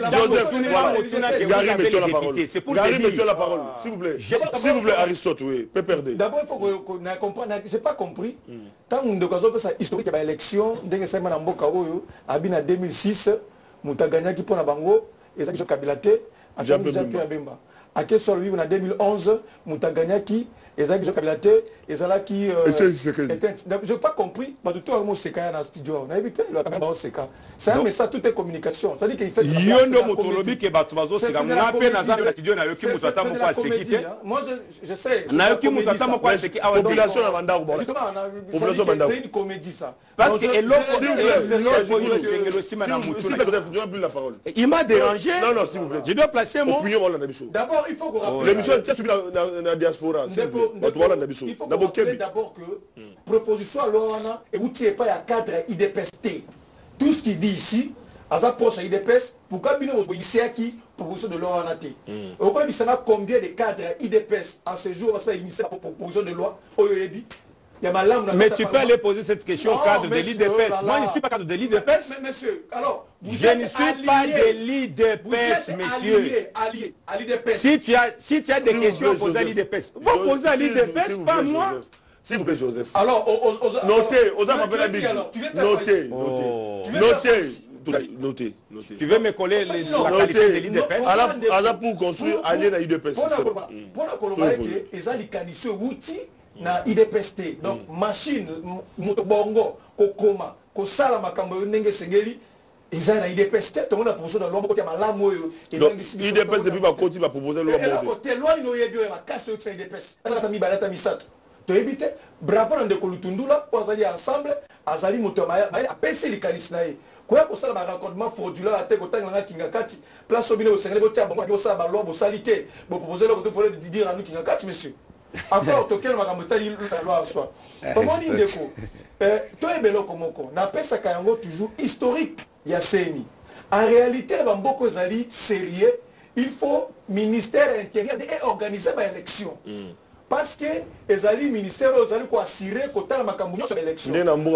C: C'est pour dire. La parole. S'il vous plaît, Aristote, oui, peut perdre.
D: D'abord, il faut qu'on comprenne, je n'ai pas compris. Tant que nous avons fait historique de l'élection, dès que c'est en 2006, nous avons gagné qui pour la Bango, et ça, je Kabilate, à Jean-Pierre Bemba. À quel sol en 2011, nous avons gagné qui, et ça, je Kabilate, et ça là qui. Je n'ai pas compris, mais tout le monde s'est dans le studio. On a évité le caméra Seka. C'est un message, tout est communication. Ça dit qu'il fait.
E: Yondo Motolobi qui est Batuazo Seka. On a appelé dans le studio, on a eu qui Moutata Mokwa Seki.
D: Moi, je sais.
E: On a eu qui Moutata Mokwa Seki.
C: Population à Vanda.
D: Justement, c'est une comédie ça.
E: Parce que il m'a dérangé.
C: Non, s'il vous plaît.
E: Je dois placer mon.
D: D'abord, il faut qu'on rappelle.
C: L'émission est suivie dans la diaspora.
D: Il faut rappeler d'abord que proposition à l'OANA et où tu n'es pas à cadre IDPST. Tout ce qu'il dit ici, à sa proche à IDPS, pour qu'il y ait ici qui proposition de l'OANA. Au cas où il y a combien de cadres IDPS à ce jour, à initier la proposition de loi au Yoébi.
E: Mais tu peux aller poser cette question au cadre de l'IDPS. Moi, je ne suis pas cadre de l'IDPS.
D: Mais monsieur, alors,
E: je ne suis pas de l'IDPS, monsieur.
D: Allié à l'IDPS.
E: Si tu as des questions à poser à l'IDPS, vous posez à l'IDPS, pas moi.
C: S'il vous plaît, Joseph.
D: Alors,
C: notez, notez.
E: Tu veux me coller la qualité de l'IDPS?
C: Alors, pour construire allié à l'IDPS.
D: Pour la colonie, ils ont les canisseux outils. Na IDPST donc machine bongo kokoma kosala makambo ndenge sengeli eza na IDPST to na proposition de loi ko tema la moyo
C: IDPS depuis ba koti ba proposer loi
D: moyo côté loi no yebi ma casse au IDPS ana mi balata misato to ebite bravo na ndeko lutundula ozali ensemble azali moto maya apesi likanisi na ye quoi ko sala ba raccordement frauduleux à te ko tanga na kingakati place obine au sengeli botia bongo ko sala ba loi bo salité bo proposer le ko pour dire à nous kingakati monsieur. Encore, toquel ma gamotali la loi en soi. Comment dit déco? Toi et Belo Komoko, n'a pas ça toujours historique. Il y a CENI. En réalité, le Bamboko Zali sérieux, il faut ministère intérieur et organiser l'élection. Parce que les alliés ministères ont assuré que la makamouno sur l'élection.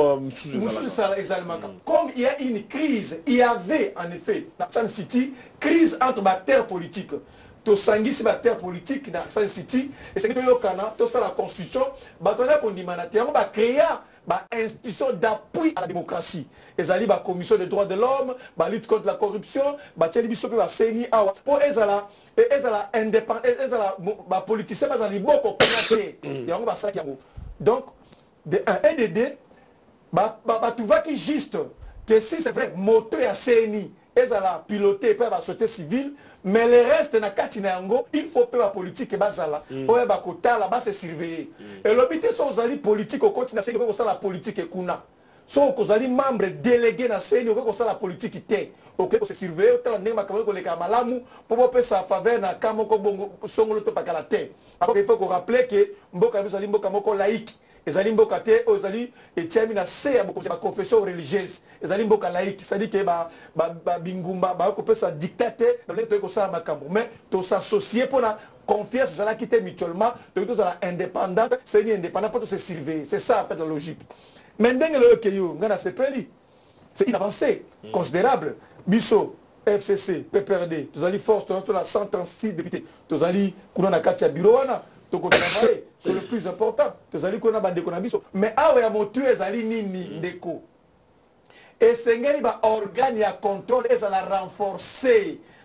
D: Comme il y a une crise, il y avait en effet dans Sun City crise entre acteurs politiques. To sangi si ba terre politique dans Sun City et c'est que to yokana to ça la constitution ba to na kondimana te ba créer ba institution d'appui à la démocratie ezali ba commission des droits de l'homme ba lutte contre la corruption ba teli biso pe ba CENI awa pour ezala indépendant ezala ba politicien ba zali boko konaté yango ba sala yango donc de un et de deux ba tu vois qui juste que si c'est vrai moto ya CENI ezala piloté par la société civile. Mais le reste na katina yango, il faut que la politique bazala, oye ba kotala ba se surveiller. Et l'obité so zali politique au continent, c'est que ça la politique et kuna. So ko zali membre délégué na CENI, ko ça la politique té. OK, ko se surveiller, tala ndema kamako le kamalamu, pour pe sa faveur na kamoko bongo songolo to pakala té. Après il faut qu'on rappelle que mboka zali mboka moko laïque. Ezali mboka te ozali etiami na se ya ba confession religieuse ezali mboka laïque c'est-à-dire que ba bingumba ba ko pesa dictateur dans les ko sala makambo mais to s'associer pour la confiance ça la quitter mutuellement de tous à indépendant c'est une indépendant pour se surveiller c'est ça en fait la logique mais ndenge le keyo ngana sepeli c'est une avancée considérable biso FCC PPRD tous ali force to la 136 députés tous ali kuna na kati ya bureau wana travailler c'est le plus important mais awa ya motu ezali nini ndeko et sengeli ba organe ya contrôle ezala renforcer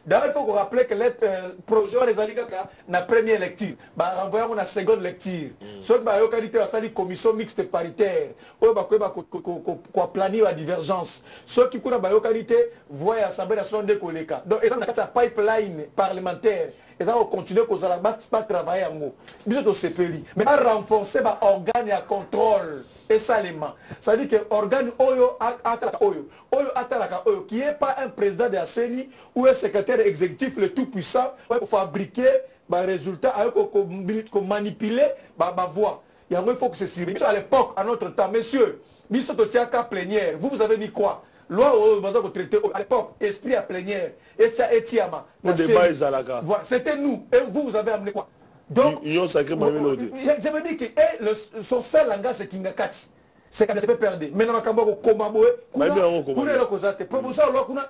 D: D'ailleurs, il faut qu'on rappelle que le projet des Aligaka, la première lecture, renvoyons la seconde lecture. Ce qui est qualité de la commission mixte paritaire, quoi planifier la divergence. Ce qui est la qualité, voyez l'Assemblée nationale de Koleka. Donc, ils ont un pipeline parlementaire. Ils ont continué à travailler en haut. Ils ont CPLI. Mais à renforcer l'organe à contrôle. Et ça les mains. Ça veut dire que l'organe Oyo Atalaka Oyo, qui n'est pas un président de la CENI ou un secrétaire exécutif le tout puissant pour fabriquer des résultats, pour manipuler ma voix. Il faut que c'est sérieux. À l'époque, à notre temps, messieurs, plénière, vous avez mis quoi? Loi à l'époque, esprit à plénière. Et ça est Tiama. C'était nous. Et vous avez amené quoi? Donc, je me dis que son seul langage c'est Kingakati. C'est qu'on ne peut perdre. Maintenant, on va commander. Pour les causates. Promotion,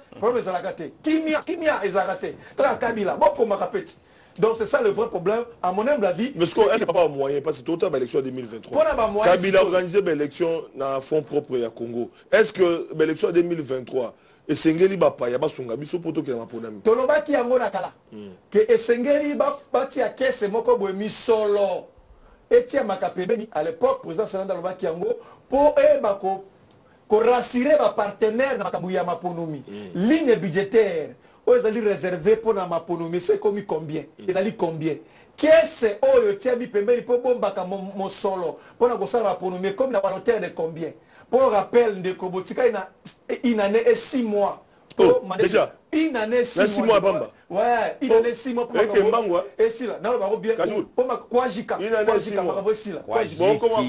D: Kimia est arrêté. Kabila, bon, comme répète. Donc, c'est ça le vrai problème. À mon humble avis.
C: Mais ce qu'on est, c'est pas un moyen, parce que c'est autant l'élection 2023. Kabila a organisé l'élection dans le fonds propre à Congo. Est-ce que l'élection 2023, Esengeli bapa ya basunga biso poto ke na ponami
D: tolobaki yango na kala ke Esengeli bati ya kese moko boye misolo etia makapembeni à l'époque président Sananda lobaki yango pour bako ko rassurer ba partenaire na makambo ya maponomi ligne budgétaire ezali réservé pour na maponomi c'est comme combien ezali combien kese oyo tia mi pembeni po bombaka mosolo pour na kosala maponomi comme na hauteur de combien. Pour rappel, de Kobotika, une année et 6 mois.
C: Oh, déjà
D: une année 6
C: mois. Bamba.
D: Ouais, une année 6 mois.
C: Pour
D: et si là, non, on va bien. Pour ma Kwajika.
C: Une année 6 mois.
D: Bon, comment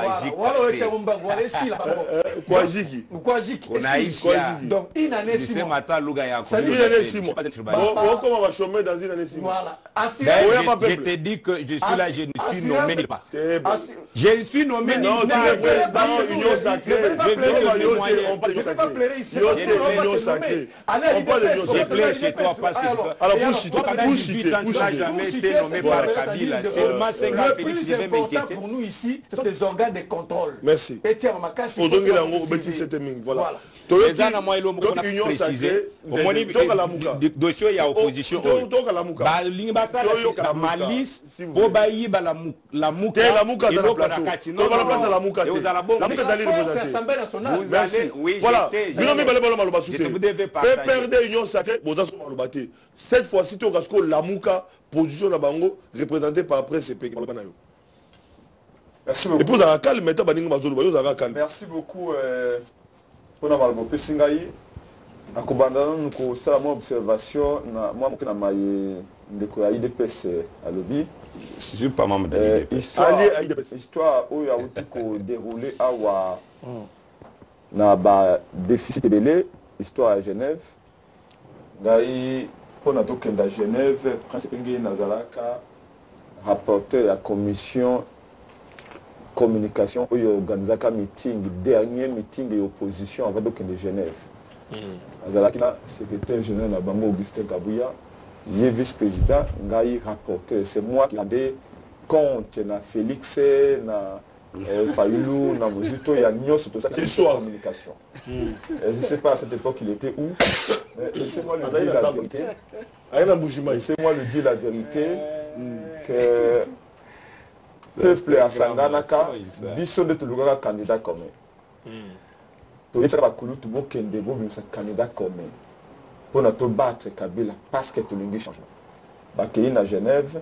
D: Kwajiki. Donc, une année 6 mois.
C: Une année 6 mois. Bon, comment on va chômer dans une année 6 mois?
E: Voilà. Je te dis que je suis là, je ne suis nommé pas. Je suis nommé
C: non, Union Sacrée.
D: On parle de pas pleurer ici.
C: Union Sacrée.
E: Je plaide chez toi parce que
C: alors bouchite,
E: tu n'as jamais été nommé par Kabila. Seulement 5 ans, Félix devait m'inquiéter.
D: Pour nous ici, ce sont des organes de contrôle.
C: Merci.
D: Et tiens, ma casse.
C: Voilà.
E: Donc Union Sacrée. Dossier il y a opposition. Malice, Bobaï, la Mouka.
C: La Mouka dans le plateau. On va la place à la Mouka.
D: L'Assemblée nationale.
E: Oui,
C: voilà.
E: Vous devez partager.
C: Perdre Union Sacrée, cette fois-ci, tu as la Mouka, position la Bango, représentée par après CP.
B: Merci beaucoup.
C: Et pour la calme,
B: merci beaucoup. Pour la Pessingaï, à Kobandana, nous avons une observation. Moi, je suis un IDPS à l'OBI.
E: Je ne suis pas membre de l'IDPS.
B: Histoire où il y a eu déroulé à déficit belé, histoire à Genève. Pour notre à Genève, principalement Nazalaka, rapporteur à la commission communication où il organise un meeting, dernier meeting de l'opposition avant de Genève. Nazalaka, secrétaire général de la Bango Augustin Kabouya, il est vice-président, il est rapporteur. C'est moi qui ai des comptes, Félix, Fayoulou, Namozito, il y a Nyon, c'est tout ça. C'est la communication. Je ne sais pas à cette époque il était où. Laissez-moi le dire la vérité. Laissez-moi le dire la vérité. Que peuple à Sanganaka, biso de Toulouse candidat commun. Tout ça va couler tout bon Kendebo, mais c'est candidat commun. Pour nous battre Kabila parce que tout le monde changement. Bakéine à Genève,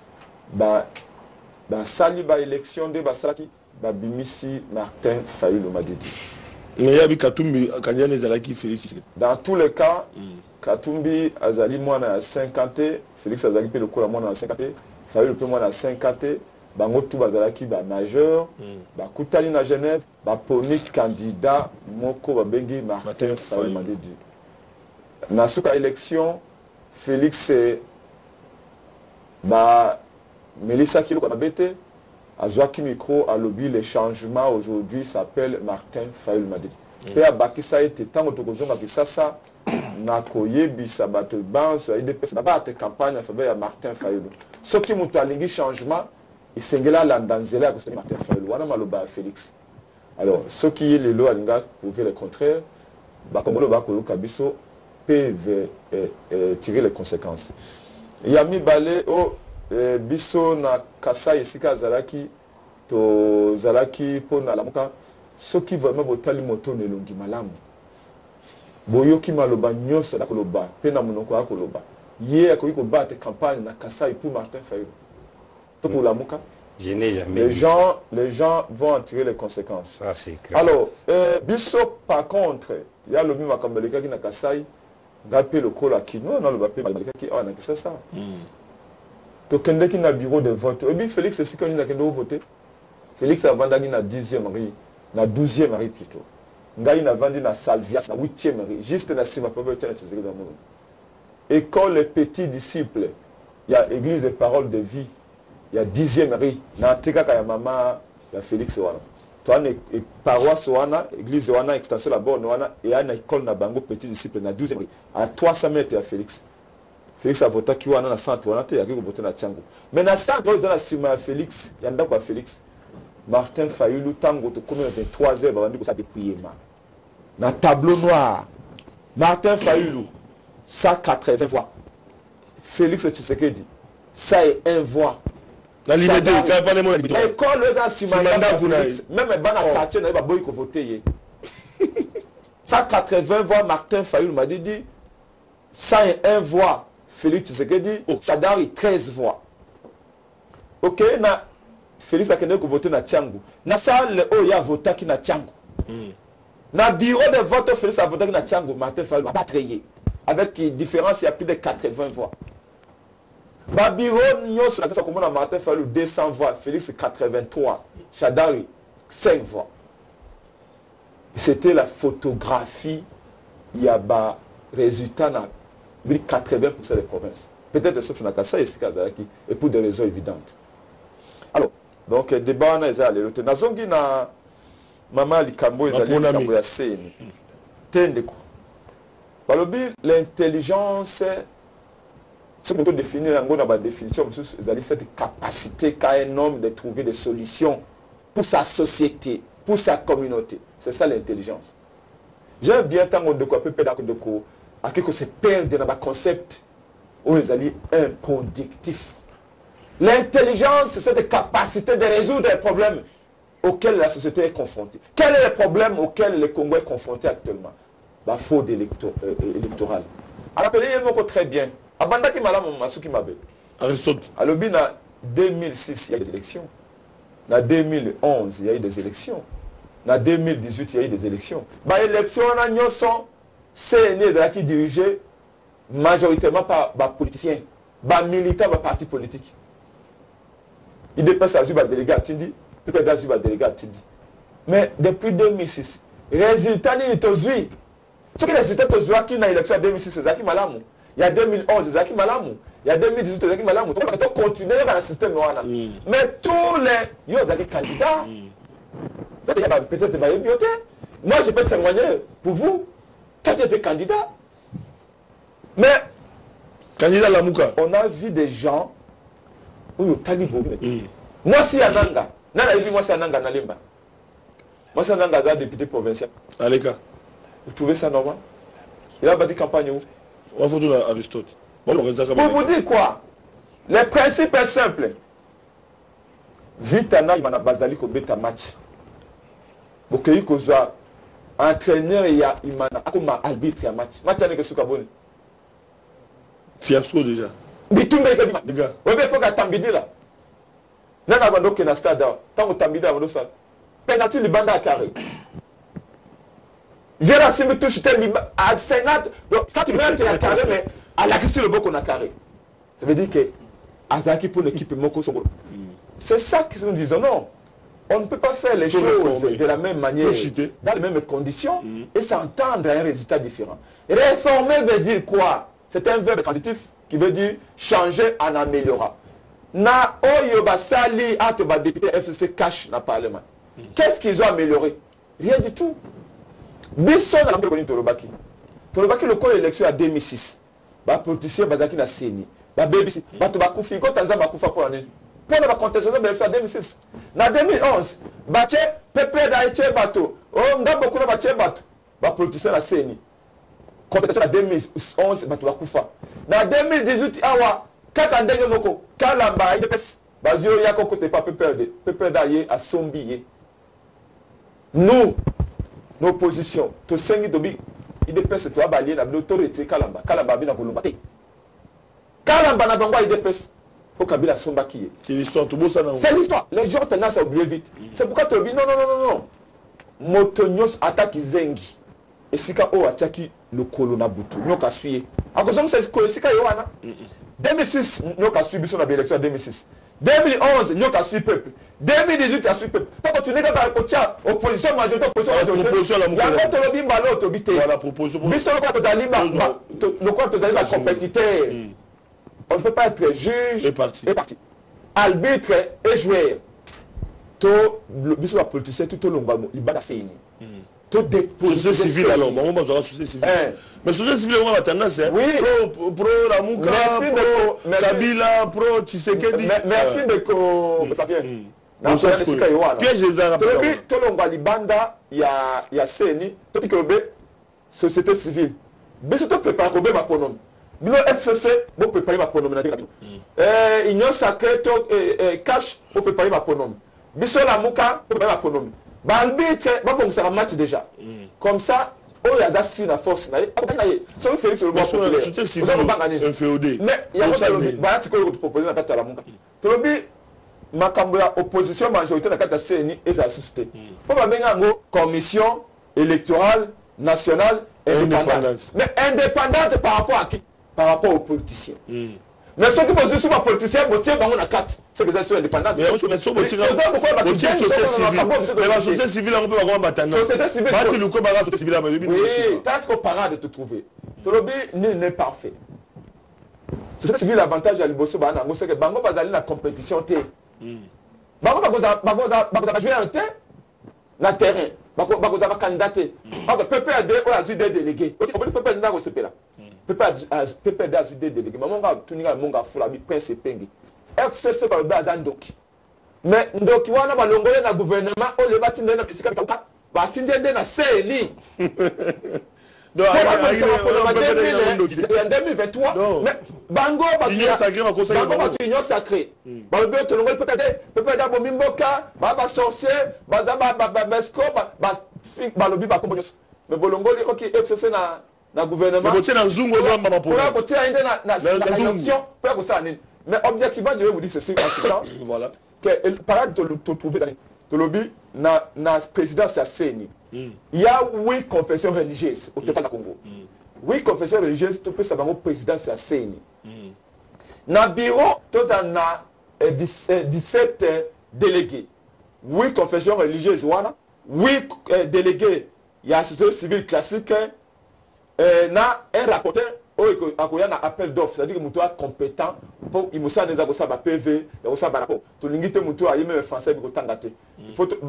B: sali ba élection de Basaki, Bimisi Martin Fayoulou Madidi.
C: Mais il y a Katumbi, Kandian Ezalaki, Félix.
B: Dans tous les cas, Katumbi Azali moi à 50, Félix Azali peut le coup à moi à 50, Fayoulou peut moi à 50, Bango tout Bazalaki majeur, Koutali à Genève, poni candidat Moko Bengi Martin Fayoulou Madidi. Dans cette élection, Félix Mélissa Kilo Kababete, Azouaki Micro a lobby les changements aujourd'hui s'appelle Martin Fayoulou Madidi. Et à Bakissa était tant autorisé à Bissassa, Nakoye, Bissabato Banz, IDPS, n'a campagne à faveur de Martin Fayoulou. Ce qui m'a dit changement, il s'est là dans Zéla à Martin Fayoulou. On a maloba Félix. Alors, ce qui est le lot à l'Inga prouver le contraire, Bakomolo Bakolo Kabiso, peuvent tirer les conséquences. Il y a mis balé au biso na Kasai esika zalaki to zalaki pona lamuka ceux qui vraiment botali moto ne longi malamu boyoki maloba nyonso na koloba pe na monoko ya koloba ye akoki ko battre campagne na Kasai pour Martin Fayulu to pour lamuka.
E: Je n'ai jamais
B: les gens vont en tirer les conséquences.
E: Ça c'est clair.
B: Alors biso par contre il y a le même makambalika qui na Kasai ngape le kola kino na le bapé malika qui a na ça. To kende qui na bureau de vote et bien Félix c'est quand il a kendo voter. Félix a vendu na 10e mari, na 12e mari plutôt. Ngai na vendu na Salvia na 8e mari, juste na sima pas besoin de chez dans école les petits disciples. Il y a église et parole de vie. Il y a 10e mari na tika ka ya mama ya Félix wana. Toi na paroisse wana, église wana extension la bonne wana et à na école na bango petits disciples na 12e mari. À 300 mètres à Félix. Félix a voté qui wana na centre wana te ya ki voter na Tchango. Mais na centre aux na sima Félix, ya ndako ya Félix. Martin Fayulu tango to comme 23h bandi ko sa dépouiller ma. Na tableau noir. Martin Fayulu 180 voix. Félix Tshisekedi ça est 1 voix.
C: La liberté quand pas les mots la
B: école les asimanda même bana quartier na ba boy ko voter 180 voix Martin Fayulu m'a dit 101 voix Félix Tshisekedi Chadari 13 voix. OK na Félix a kende ko voter na Tchango. Na salle o ya voter ki na Tchango. Na bureau de vote Félix a voté na Tchango, Martin Fayulu a battre avec différence il y a plus de 80 voix. Ba bureau nyos na ça comme na Martin Fayulu 200 voix, Félix 83, Chadari 5 voix. C'était la photographie il y a ba résultat na 80% des provinces. Peut-être sauf na Kasai et Sikazaki et pour des raisons évidentes. Alors donc débat na ezali le nazongi na mama likambo ezali likambo ya seni tendeko balobi l'intelligence c'est pour définir yango na ba définition ezali cette capacité qu'a un homme de trouver des solutions pour sa société, pour sa communauté. C'est ça l'intelligence. J'aime bien tant de quoi peut perdre de quoi à quelque se perdre dans ba concept où ezali improductif. L'intelligence, c'est cette capacité de résoudre les problèmes auxquels la société est confrontée. Quel est le problème auquel le Congo est confronté actuellement? La fraude électorale. Rappelez-moi très bien. Abandaki Malam Masuki Mabe.
C: Aristote.
B: À l'Obina, 2006, il y a eu des élections. En 2011, il y a eu des élections. En 2018, il y a eu des élections. Les élections, c'est qui dirigé majoritairement par les politiciens, les militants, les partis politiques. Il dépasse à Zuba délégué à Tindi, il peut être Zuba délégué à Tindi. Mais depuis 2006, résultat ni tozui. Ce qui est résultat tozui qui n'a élection en 2006, c'est Zaki Malamou. Il y a 2011, c'est Zaki Malamou. Il y a 2018, c'est Zaki Malamou. Donc on va continuer dans le système noir. Mais tous les Zaki candidats, peut-être moi je peux témoigner pour vous, quand j'étais candidat. Mais
C: candidat Lamouka,
B: on a vu des gens moi si Ananga, moi si Ananga Nalimba. Moi si Ananga est député provincial.
C: Aleka.
B: Vous trouvez ça normal? Il a bâti campagne où?
C: On va faire Aristote.
B: Pour vous dire quoi? Le principe est simple. Vitana il m'a basali ko beta match. Bokeyi ko soit entraîneur il m'a comme arbitre à match. Match avec Sukaboni.
C: Fiasco déjà.
B: Bitumba ikadi diga. Webe foka tambidi la. Nana bando ke na stade. Tango tambidi bando sa. Penalty libanda carré. Zéro simbi touche tel à 50. Donc quand tu mets un carré mais à la question le boko na carré. Ça veut dire que Azaki pour l'équipe Moko Songolo. C'est ça que nous disons non. On ne peut pas faire les choses de la même manière, dans les mêmes conditions et s'entendre à un résultat différent. Réformer veut dire quoi? C'est un verbe transitif qui veut dire changer en améliorant. Na oyo basali ate ba député FCC cash na parlement. Qu'est-ce qu'ils ont amélioré? Rien du tout. Biso na ko ni Tolobaki. Tolobaki le col élection à 2006. Ba politicien bazaki na seni. Ba BBC, ba to ba kufi ko tanza ba kufa pour année. Pour la contestation de l'élection en 2006. En 2011, Bache, Pepe d'Aïché Bato, on a beaucoup de Bache Bato, va politicien la CENI. compétition en 2011 bato bakufa na 2018 awa kaka ndenge moko kalamba idps bazio ya kokote pa PPRD ye asombi ye nous l'opposition to sengi dobi idps to abalier na l'autorité kalamba bina kolomba te kalamba na bango idps pour Kabila sombaki ye
C: c'est l'histoire tout beau ça
B: c'est l'histoire les gens tendance à oublier vite c'est pourquoi tu dis non motonyos attaque zengi esika o ataki le colonna butu nyoka suye akozong c'est ko esika yoana 2006 nyoka suye biso na élection 2006 2011 nyoka suye peuple 2018 a suye peuple to continuer ka ko tia opposition majorité opposition la mukolo ya to bimba lo to bité
C: voilà proposition
B: biso ko to zali ba le quoi to zali ba compétiteur on ne peut pas être juge
C: et parti
B: arbitre et joueur to biso ba politicien tout longa ibada seini
C: société civile alors on va voir société civile mais société civile on va tendance pro la muka pro Kabila pro Tshisekedi
B: merci de ko Fafien na sika yoana
C: piège de rappel
B: to longa libanda ya seni to tikobe société civile biso to prépare ko be ma ponom bino FCC bo préparer ma ponom na kabilo union sacrée to cash bo préparer ma ponom biso la muka bo préparer ma ponom l'arbitre va commencer un match déjà. Comme ça, on a assis la force. Ça vous fait le bon populaire. Vous avez pas gagné. Mais il y a un petit peu de proposer dans la carte à la monka. Tu le dis, ma opposition majorité dans la carte à CNI et sa société. Pour ma commission électorale nationale indépendante. Mais indépendante par rapport à qui? Par rapport aux politiciens. Mais ceux qui posent sur les politiciens, ils ont une carte. C'est que c'est indépendante.
C: Mais la société civile, on peut avoir un
B: société civile.
C: Oui,
B: t'as qu'on parle de te trouver. Tolobi n'est parfait. Société civile, l'avantage à l'Ibosso, c'est que Bango va aller dans la compétition. Bango va jouer en terrain. Na terrain. Bango va candidater. PPRD a eu des délégués. PPRD n'a pas là. PPRD a eu des délégués. Maman va tourner à mon gars fou la bi prince pengi. FCC par le bas Ndoki. Mais Ndoki wana ba longole na gouvernement o le batinde na bisika ka ba tinde na CNI. Donc en 2023 mais Bango ba union sacrée. Ba le but longole peut-être da bomimboka ba sorcier ba mesco ba lobi ba kombo. Mais bolongoli OK FCC na gouvernement.
C: Mais na nzungo ngamba mapola.
B: Pour tirer na sanction pour ça nini. Mais objectivement, je vais vous dire ceci en ce temps.
C: Voilà.
B: Que par de trouver le lobby, na présidence à CENI. Il y a 8 confessions religieuses au total du Congo. 8 confessions religieuses, tu peux savoir que présidence à CENI. Na bureau, tu as 17 délégués. 8 confessions religieuses, 8 délégués. Il y a la société civile classique. Na un rapporteur. Il y a un appel d'offres, c'est-à-dire que nous sommes compétents pour qu'il y ait un PV, il y a un rapport. Tout le monde a même français qui est il faut que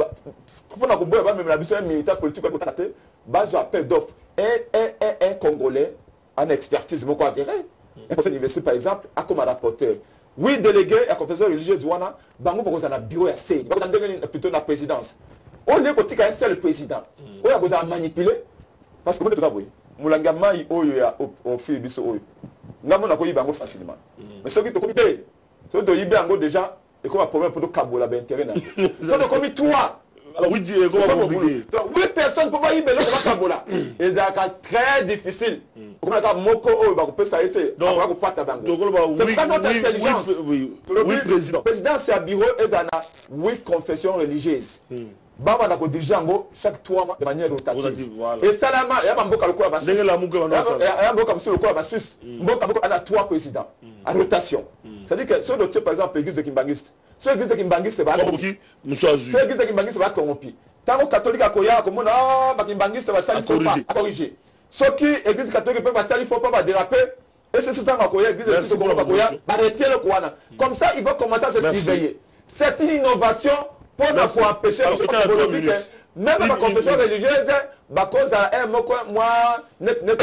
B: la militaire politique base appel d'offres. Un Congolais, en expertise, beaucoup avéré. Un conseil d'université, par exemple, a comme un rapporteur. 8 délégués à la confession religieuse, Bango pour un bureau à C, plutôt la présidence. On est côté qu'un seul président. On a manipulé parce que vous êtes mulanga mai oyo ya ofili biso oyo ngamo na ko yibango facilement mais ce qui te comité ce de yibango déjà et comme un problème pour kabola ben intérêt na ça de comité toi
C: alors oui dire comment compliqué
B: donc 8 personnes pour pas yibe le kabola et ça très difficile comme la moko oyo ba ko pesa été donc ba ko pata bango c'est pas notre intelligence
C: oui
B: président c'est un bureau et ça na 8 confessions religieuses Baba na ko dirigeango chaque 3 mois de manière rotative. Et salama ya mboka lokola ba Suisse. Ya mboka mso lokola ba Suisse. Mboka ana 3 présidents en rotation. C'est-à-dire que sur le par exemple l'église de Kimbangiste. Sur l'église de Kimbangiste ba
C: qui Msoazu.
B: Sur l'église de Kimbangiste ba corrompi. Tant que catholique akoya ko mona ba Kimbangiste ba sali faut pas corriger. Ce qui église catholique peut pas sali faut pas déraper. Et c'est ça akoya église de Kimbangiste akoya arrêter le kwana. Comme ça il va commencer à se surveiller. C'est une innovation pour empêcher même la confession religieuse cause à un moi net mais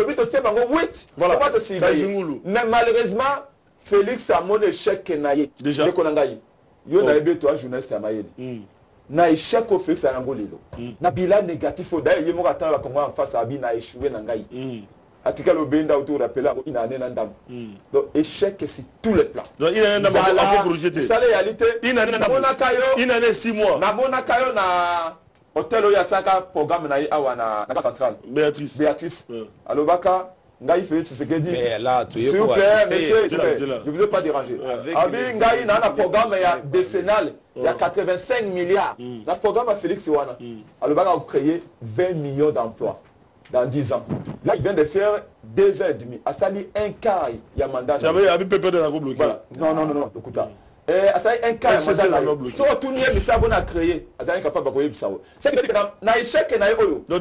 B: voilà mais malheureusement Félix a mon échec naïe déjà yo na ebe toi journaliste à Mayele na échec au Félix à Angolilo na bilan négatif d'ailleurs yemo attend la Congo en face à bi na échoué na ngai Atika le Benda autour rappelé il a un ndam. Donc échec c'est tous les plans.
C: Donc il a un ndam à projeter.
B: Ça réalité.
C: Il a un ndam. Il a 6 mois.
B: Na Monakayo na hôtel Oyasaka programme na awana na centrale. Béatrice. Alobaka Ngaï Félix Tshisekedi.
E: Mais là tu
B: s'il vous plaît monsieur, je vous ai pas dérangé. Abi Ngaï na un programme il y a décennal. Il y a 85 milliards. Le programme à Félix Wana. Alobaka a créé 20 millions d'emplois dans 10 ans. Là, il vient de faire 2 ans et demi. À ça, un quart, il y a un mandat.
C: Tu avais Pépé de la bloqué.
B: Voilà. Non. Écoute. À ça, un quart, il y a un mandat. Si on tourne, il y a un créé. À ça, il est capable de créer ça. C'est que dans l'échec, il y a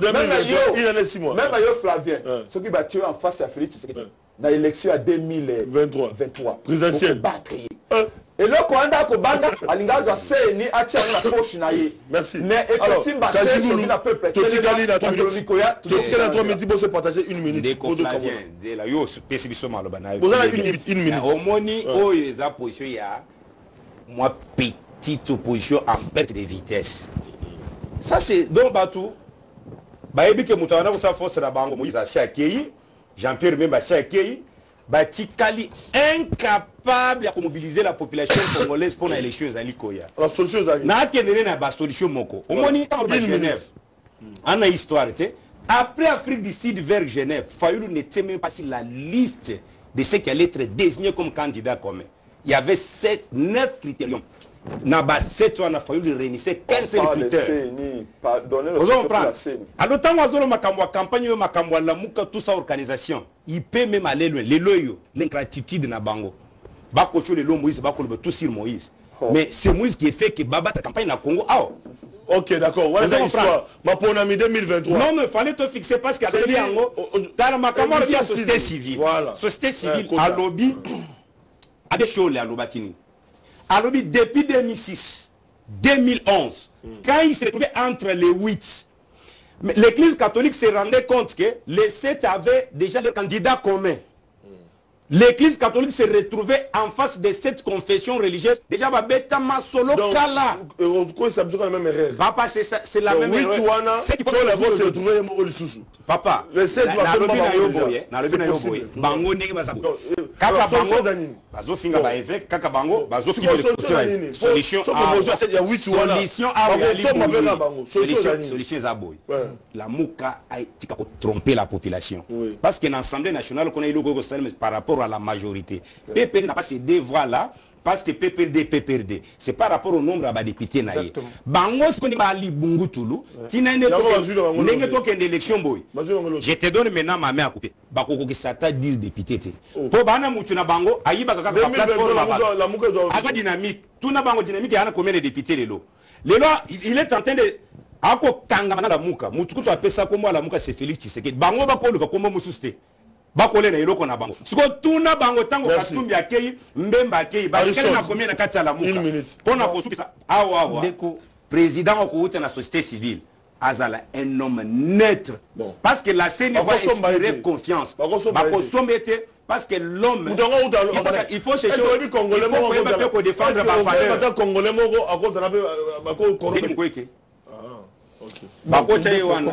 B: un
C: eu 6 mois.
B: Même Flavien, ce qui va tuer en face à Félix, c'est que dans l'élection à 2023.
C: Présidentielle.
B: Et là, quand on a Kobanda, Alingazo c'est ni atia na poche na ye.
C: Merci.
B: Mais et que Simba na peuple.
C: Totikali na 3 minutes. Totikali na 3 minutes pour se partager 1 minute.
E: Pour de la yo spécifiquement malo bana.
C: Vous avez 1 minute.
E: Au moni o eza position ya moi petite opposition en perte de vitesse. Ça c'est donc batou. Ba ebi ke mutana ko sa force na bango Moïse Asiakei, Jean-Pierre Bemba Asiakei. Batikali incapable de mobiliser la population congolaise pour l'élection à l'Ikoya.
C: La solution est
E: na kenene na ba solution moko. Au moni tant de Genève. En histoire après Afrique du Sud vers Genève, Fayoulou n'était même pas sur la liste de ceux qui allaient être désignés comme candidats communs. Il y avait 9 critériums. Na ba 7 on a Fayoulou réunissait 15 critères. Vous comprenez? Alors tant que vous makambo campagne makambo la muka tout ça organisation. Il peut même aller loin. Les loyaux, l'ingratitude na bango. Bakocho le Moïse, bakolo tout sur Moïse. Mais c'est Moïse qui fait que Baba ta campagne na Congo. Ah.
C: Ok, d'accord. Voilà l'histoire. Ma pour 2023.
E: Non, mais il fallait te fixer parce qu'il y a des yango. Dans le makambo il y a société civile.
C: Voilà.
E: Société civile à lobby a des choses à lobakini. À lobby depuis 2006, 2011, quand il s'est trouvé entre les 8. L'église catholique se rendait compte que les 7 avaient déjà des candidats communs. L'église catholique se retrouvait en face de cette confession religieuse. Déjà, Babeta Masolo Kala.
C: C'est la même erreur.
E: Papa, c'est la même erreur.
C: C'est qu'il faut se retrouver au sous.
E: Papa,
C: le 7 doit se
E: retrouver. Bango negi bazabo. Kaka bango, bazo finga ba évêque, kaka bango, bazo finga le solution Zaboy. La Mouka a trompé la population. Parce que l'Assemblée nationale qu'on a eu le par rapport à la majorité. PPD n'a pas ces deux voix-là. Parce que PPRD, c'est par rapport au nombre de députés. Bango, ce qu'on dit, je te donne maintenant ma main à couper. Bako qui s'attend 10 députés. Pour Bana Moutuna Bango, Aïba Kaka plateforme dynamique. Tout n'a pas dynamique, il y a combien de députés les lots. Les lois, il est en train de. Ako Kangana la Mouka, Moutuku appelle ça comme la Mouka, c'est Félix Tshisekedi. Bango Bako le Bakomo Moussouste. Bakole na eloko na bango. Siko tuna bango tango katumbi akei mbemba akei ba kele na combien na kati ya la muka. Pona kosukisa awa. Ndeko président okouta na société civile azala un homme neutre. Parce que la CENI va inspirer confiance. Bako sombete parce que l'homme il faut chercher il faut défendre ma valeur.
C: Congolais moko akoza na bako corrompre.
E: Bako tsaye wana.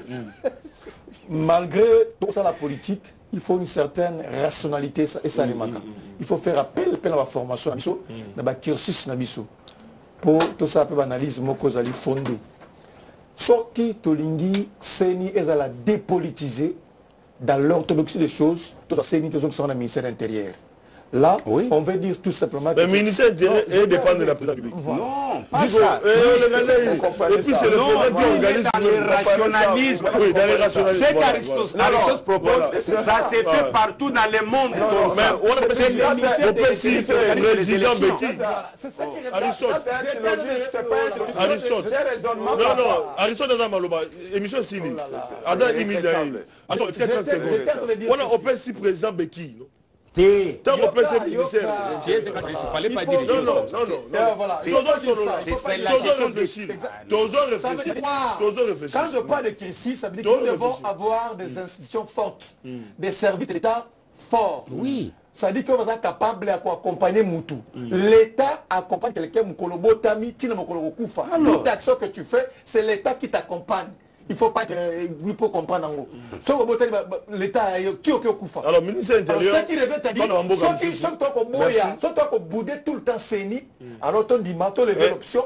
D: Malgré tout ça la politique, il faut une certaine rationalité et ça il faut faire appel à la formation dans le cursus pour tout ça peut analyse moko zali fondé. Ce qui tolingi seni est à la dépolitiser dans l'orthodoxie des choses, tout ça seni tout ça sont dans le ministère de l'Intérieur. Là, on veut dire tout simplement que
C: le ministère dépend de la présidence publique.
E: Non, pas ça.
C: Et puis c'est le président qui organise
E: le rationalisme.
C: Oui, dans le rationalisme.
E: Ce qu'Aristote propose, ça s'est fait partout dans le monde.
C: Mais on peut si président Beki. Aristote. Non, Aristote dans Maloba. Émission Sili. Adam Imida. Attends, 30 secondes. On peut si président Beki. Tant qu'on peut se ministère.
E: Il ne fallait pas dire les choses.
C: Non.
D: Quand je parle de crise, ça veut dire que nous devons avoir des institutions fortes, des services de l'État forts.
E: Oui.
D: Ça veut dire qu'on est capable d'accompagner Moutou. L'État accompagne quelqu'un, Moukolobotami, Tina Mokolobo Koufa. Toute action que tu fais, c'est l'État qui t'accompagne. il faut pas être pour comprendre en gros. L'État tu au Koufa.
C: Alors ministre intérieur.
D: Ce qui revient à dire ceux qui ont boudé tout le temps CENI, alors on dit mato lever l'option.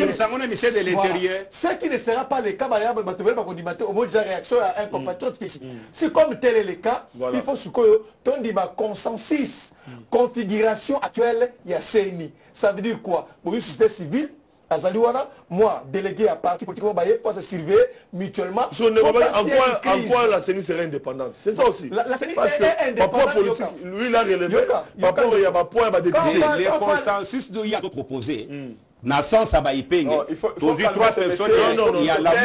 D: Ce qui ne sera pas le cas, au moins déjà réaction à un compatriote qui si comme tel est le cas, il faut ce que on dit ma consensus, configuration actuelle, il y a CENI. Ça veut dire quoi? Pour une société civile, moi, délégué à parti politique, pour se surveiller mutuellement.
C: En quoi la CENI serait indépendante? C'est ça aussi.
D: La CENI
C: est indépendante. Politique, lui, il a relevé. Il y a pas point à député.
E: Le consensus de Yato proposé. Dans le sens à Baïpeng, il faut 3 personnes. Il y a la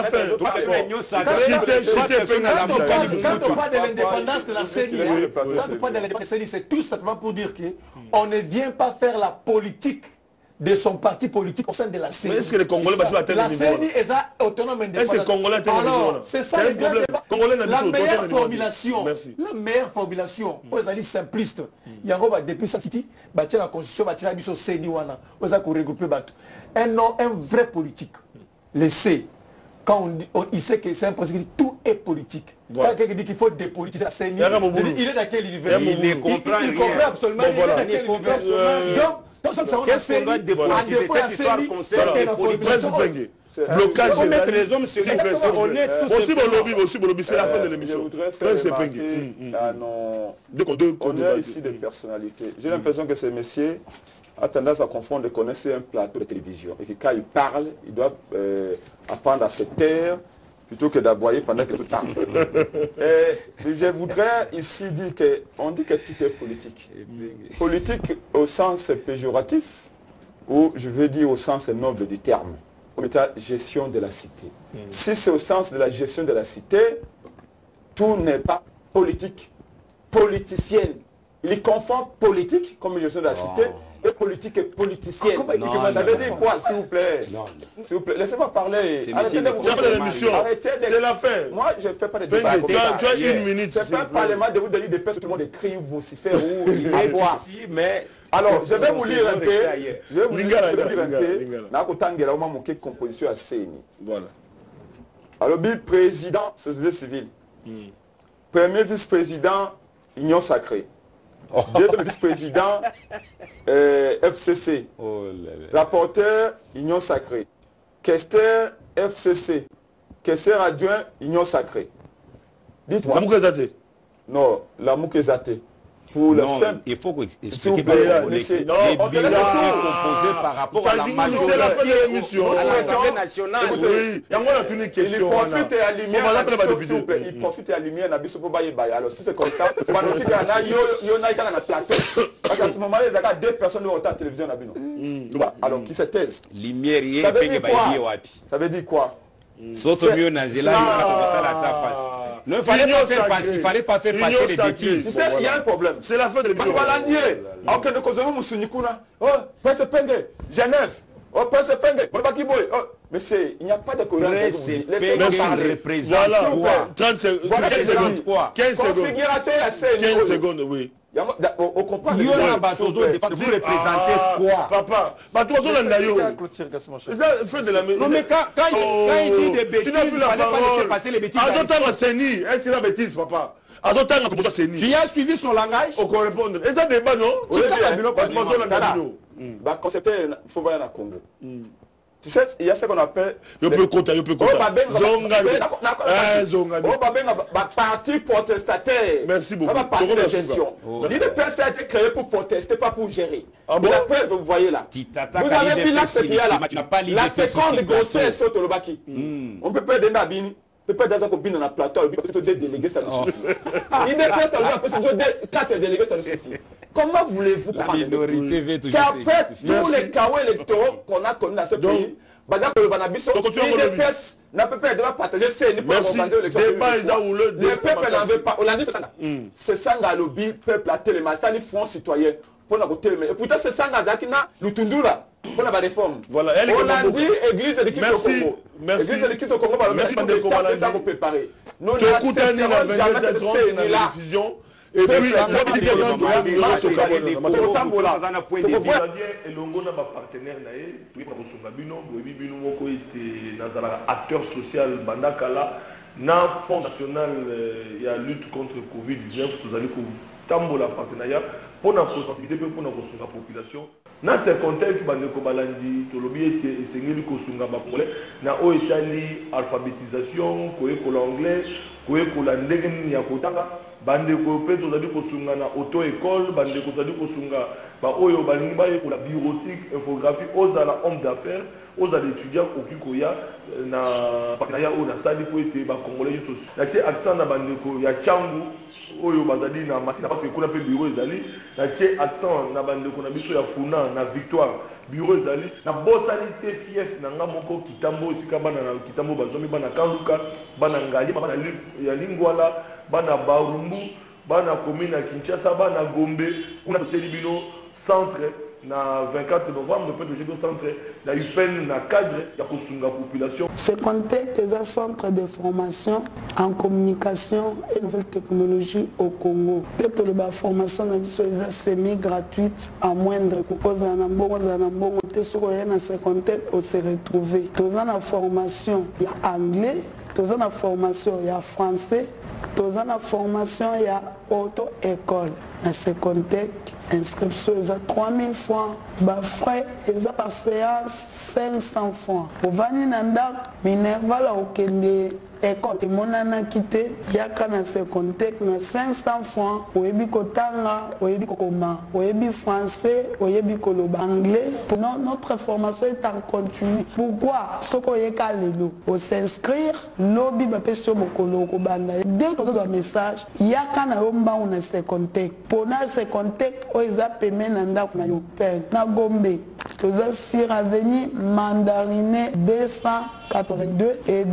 D: quand on parle de l'indépendance de la CENI, c'est tout simplement pour dire qu'on ne vient pas faire la politique de son parti politique au sein de la CENI.
C: Est-ce que les Congolais passent à tel niveau?
D: La CENI est autonome indépendante.
C: Est-ce que les Congolais
D: alors, c'est ça le problème. La meilleure formulation, aux alliés simplistes, il y a depuis sa city, la constitution, la CENI, un vrai politique, le C. Quand il sait que c'est un principe, tout est politique. Quand quelqu'un dit qu'il faut dépolitiser la CENI, il est dans quel univers?
E: Il comprend
D: absolument. Donc, qu'est-ce qu'on doit dépolitiser cette histoire concerne les politiques?
C: Blocage.
E: On met les hommes sur les personnes. On est tous
C: aussi, c'est la fin de l'émission.
B: Je voudrais faire remarquer on a ici des personnalités. J'ai l'impression que ces messieurs a tendance à confondre de connaître un plateau de télévision. Et que quand ils parlent, ils doivent apprendre à se taire plutôt que d'aboyer pendant qu'ils parlent. Je voudrais ici dire qu'on dit que tout est politique. Politique au sens péjoratif, ou je veux dire au sens noble du terme, comme étant gestion de la cité. Si c'est au sens de la gestion de la cité, tout n'est pas politique, politicienne. Il confond politique comme gestion de la cité et politique et politicienne. Ça veut dire quoi, s'il vous plaît? S'il vous plaît, laissez-moi parler.
C: Arrêtez l'émission. C'est la fin.
B: Moi, je ne fais pas de débat.
C: Tu as une minute.
B: C'est pas un parlement de vous donner des personnes, tout le monde écrit, vous vocifère ou il
E: est quoi. Mais
B: alors, je vais vous lire un peu. Je vais vous lire un peu. Composition à CENI.
C: Voilà.
B: Alors, le président, société civile. Premier vice-président, Union sacrée. Deuxième vice-président, FCC. Rapporteur, Union sacrée. Questeur, FCC. Questeur adjoint, Union sacrée. Dites-moi.
C: La Moukezate.
B: Non, la Moukezate. Pour le simple.
E: Il faut expliquer par rapport les bilans composés par rapport à la majorité.
C: C'est la fin de l'émission.
E: À l'Assemblée nationale.
C: Oui. Il y a une question.
B: Il profite et à lumière. Il profite et à lumière. Alors si c'est comme ça, on va noter qu'il y en a un plateau. Parce qu'à ce moment-là, il y a 2 personnes qui ont à la télévision. Alors qui se taisent.
E: Lumière,
B: ça veut dire quoi?
E: Surtout mieux Nazela, il a commencé à la face. Il ne fallait pas faire passer les bêtises.
B: Il y a un problème.
C: C'est la fin de l'émission.
B: Genève. Mais il n'y a pas de cohérence.
E: Laissez-moi représente quoi?
C: 30 secondes. 15 secondes.
B: Configuration à CENI.
C: 15 secondes, oui.
B: On comprend.
E: Vous représentez quoi?
C: Papa, Batozo Landayo. Non
E: mais quand il dit des bêtises, il ne fallait pas laisser passer les bêtises.
C: À d'autres temps, CENI, est-ce que c'est la bêtise, papa? À d'autres temps, on CENI.
E: Tu as suivi son langage?
C: On peut répondre. Est-ce que c'est un débat, non?
B: Concept, il faut voir dans le Congo. Tu sais, il y a ce qu'on appelle...
C: Je peux compter.
B: Parti protestataire.
C: Merci beaucoup.
B: Parti de gestion. L'IDPS a été créé pour protester, pas pour gérer. Mais la preuve, vous voyez là. Vous avez vu l'axe qu'il y a là. La seconde grossesse au Tolobaki. On peut pas donner à Bini. On peut pas donner à Bini dans la plateau. Il peut des délégués, ça nous suffit. L'IDPS a 4 délégués, ça nous suffit. Comment voulez-vous
E: qu'après
B: tous les chaos électoraux qu'on a connus dans ce pays, l'IDPS n'a pas partager CENI pour organiser l'élection. Le peuple n'en veut pas. On l'a dit, c'est ça le lobby, peuple à télémassa, les fonds citoyens. Pour la côté, et pourtant c'est ça qui n'a l'utundura pour la réforme.
C: Voilà,
B: on l'a dit, église de Kiso Congo. Église de Kiso Congo, merci de préparer. Nous n'accepterons jamais cette CENI là.
C: et puis elongo na bapartenaire na ye toyeba kosunga bino boyebi bino moko ete nazalaka acteur social bandakala na Fonds national ya lutte contre Covid-19 tozali kotambola partenariat mpona kosensibiliser mpe mpona kosunga population na ce contexte bandeko balandi tolobi ete esengeli kosunga bakongolais na oyo etali alphabétisation koyekola anglais koyekola ndenge nini ya kotanga bandeko mpe tozali kosunga na auto-école bandeko tozali kosunga baoyo balingi bayekola bureautique infographie ozala homme d'affaires ozala étudiant okoki koya na partenariat oyo nasali mpo ete bakongolais nyonso natie accent na bandeko ya Tchangu oyo bazali na Masina parce que kuna mpe bureau ezali natie accent na bandeko na biso ya Funa na Victoire bureau ezali na bosali te fief na nga moko Kitambo esika bana na Kitambo bazomi bana Kanduka bana Ngali bana ya Lingwala bana Barumbu bana commune ya Kinshasa bana Gombe kuna totieli bino centre na 24 novembre peut être au centre la UPN na cadre ya kosunga population.
L: Ce contexte est un centre de formation en communication et nouvelles technologies au Congo. Peut-être la formation na biso est semi gratuite à moindre coût. Za na mbongo te soko ya na ce contexte on se retrouver. Toza na formation ya anglais, toza na formation ya français, toza na formation ya auto-école. Dans ce contexte, inscription est à 3000 francs, frais est par séance 500 francs. Pour venir dans Minerva la okende école et mon ana quitté yaka dans ce contexte na 500 francs oyebi kotanga oyebi kokoma oyebi français oyebi koloba anglais pour notre formation est en continu. Pourquoi soko yeka lelo au s'inscrire lobby ba peso bokolo ko banda dès que tu message yaka na yomba on ce contexte pour na ce contexte o eza paiement na ndako na yopen na Gombe toza sur avenue Mandarine 282 et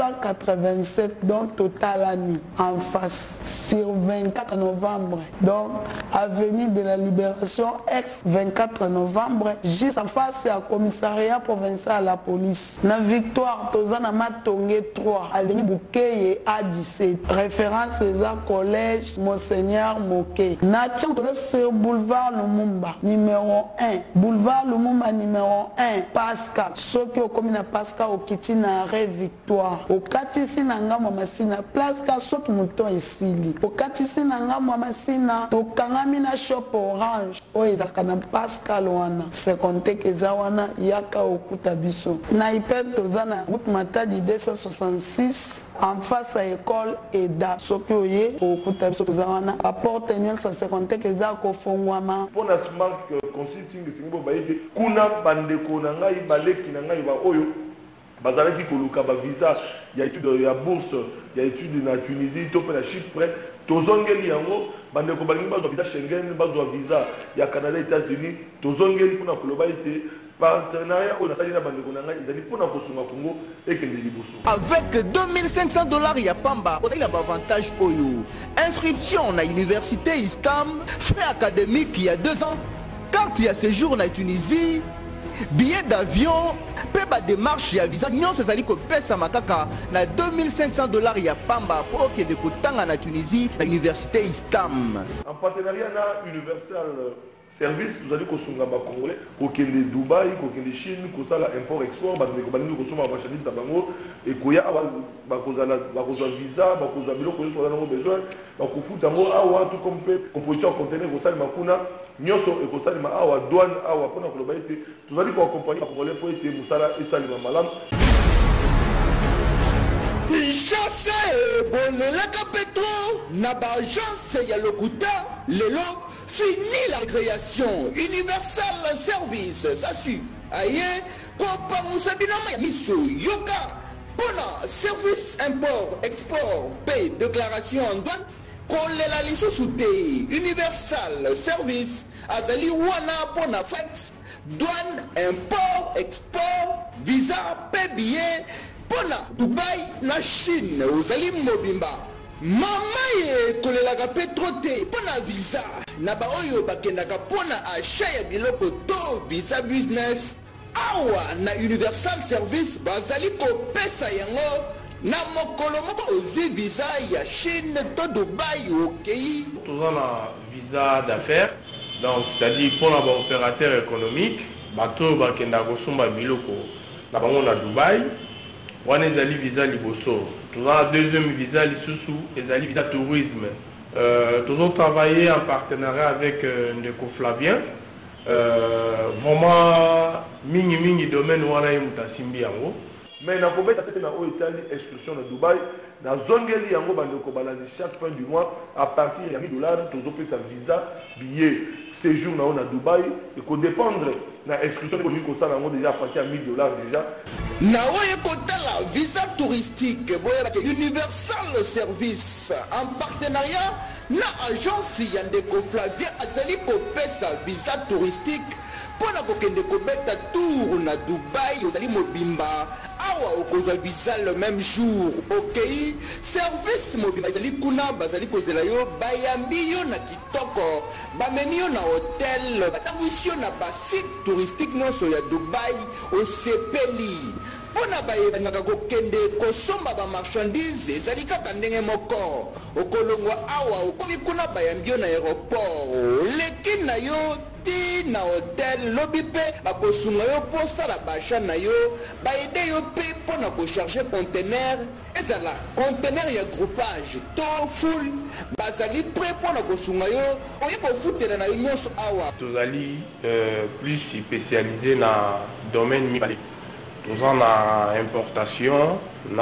L: 287 donc total année en face sur 24 novembre donc avenue de la Libération ex 24 novembre juste en face à commissariat provincial à la police na Victoire toza na Matonge 3 avenue Bukeye A17 référence à collège Monseigneur Moké na tiens toza sur boulevard Lumumba numéro 1 boulevard Lumumba numéro 1 Pascal soki okomi na Pascal okiti na Ré Victoire okatisi na ngamo masina place ka soki mouton esili okatisi na ngamo masina tokangami na shop orange oyo ezalaka na Pascal wana se compte ke eza wana yaka okuta biso na ipet toza na route Matadi 266 en face à l'école EDA soki oye okuta biso toza wana apporte nyonso se compte ke eza kofongwama
C: pour la smart consulting singo baite kuna bandeko na ngai baleki na ngai ba oyo bazalaki koluka ba visa ya étude ya bourse ya étude na Tunisie to pe na Chypre tozongeli yango bandeko balingi bazwa visa Schengen bazwa visa ya Canada États-Unis tozongeli kuna koloba ite partenariat au nasali na bandeko na ngai ezali pona kosunga Congo ekende liboso
M: avec $2500 ya pamba on a avantage oyo inscription na université ISCAM frais académiques il y a 2 ans carte ya séjour na Tunisie billet d'avion peba démarche ya visa nyonso ezali kopesa makaka na $2500 ya pamba pour que de kotanga na Tunisie na université ISCAM
C: en partenariat na Universal Service vous allez kosunga ba congolais kokende Dubaï kokende Chine kosala import export bandeko balingi kosoma marchandise na bango et koya bakozala bakozwa visa bakozwa biloko nyonso bazana besoin bakofuta ngo awa tout comme composition conteneur kosala makuna nyonso ekosalima awa douane awa pona koloba ete tozali ko accompagner ba congolais po ete musala esalima malamu
M: Chasse bonelaka petro na ba agence ya lokuta lelo fini la création Universal Service ça suit aye kopa musabinama ya miso yoka pona service import export paie déclaration en douane kolela lisusu te Universal Service azali wana pona fax douane import export visa paie billet pona Dubaï na Chine ozali mobimba mama ye kolelaka petro te pona visa na ba oyo bakendaka pona achat ya biloko to visa business awa na Universal Service bazali kopesa yango na mokolo moko ozwi visa ya Chine to Dubaï okei
N: toza na visa d'affaires donc c'est-à-dire pour la opérateur économique bato bakenda kosomba biloko na bango na Dubaï wana ezali visa liboso toza na deuxième visa lisusu ezali visa tourisme toujours travaillé en partenariat avec Ndeko Flavien vraiment mingi domaine wana ye mutasimbi yango
C: mais na kobeta c'est na o Italie exclusion na Dubaï na zongeli yango bandeko balandi chaque fin du mois à partir ya $1000 tozopesa visa billet séjour na na Dubaï et ko dépendre na exclusion ko ko sala yango déjà à partir ya $1000 déjà
M: na oye kotala visa touristique boya ke Universal Service en partenariat na agence ya Ndeko Flavien azali kopesa visa touristique pona kokende kobeta tour na Dubaï ozali mobimba awa okozwa visa le même jour okei service mobimba ezali kuna bazali kozela yo bayambi yo na kitoko bamemi yo na hotel batambwisi yo na basite touristique nyonso ya Dubaï osepeli pona bayebangaka kokende kosomba bamarchandise ezali kaka ndenge moko okolongwa awa okomi kuna bayambi yo na aéroport oleki na yo ti na hotel lobi pe bakosunga yo posala basha na yo baide yo pe pona kocharge conteneur ezala conteneur ya groupage to full bazali prêt pona kosunga yo oye kofutela na yo nyonso awa
N: tozali plus spécialisé na domaine mibale toza na importation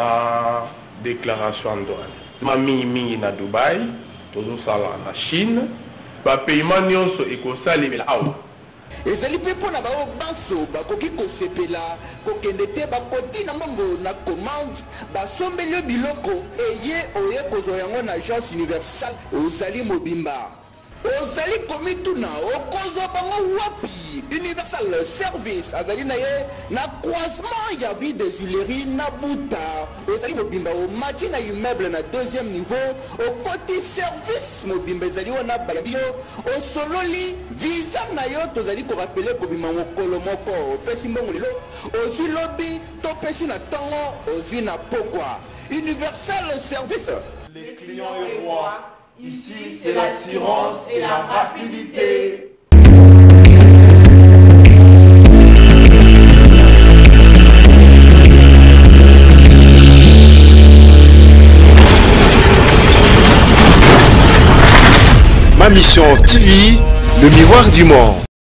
N: na déclaration en douane mingi na Dubaï tozosala na Chine bapaiement nyonso ekosalemela awa
M: ezali mpe mpona bao banso bakoki kosepela kokende te bakoti na mbongo na commande basombeli yo biloko eye oye kozwa yango na agence universale ozali mobimba ozali komituna okozwa bango wapi Universal Service azali na ye na croisement ya vie des Huileries na Buta ozali mobimba omati na immeuble na deuxième niveau okoti service mobimba ezali wana bayambi yo osololi visa na yo tozali korapele kobima mokolo moko opesi mbongo lelo ozwi lobi topesi na ntongo ozwi na pokwa Universal Service
N: les clients et rois. Ici, c'est l'assurance et la rapidité.
A: Ma mission TV, le miroir du monde.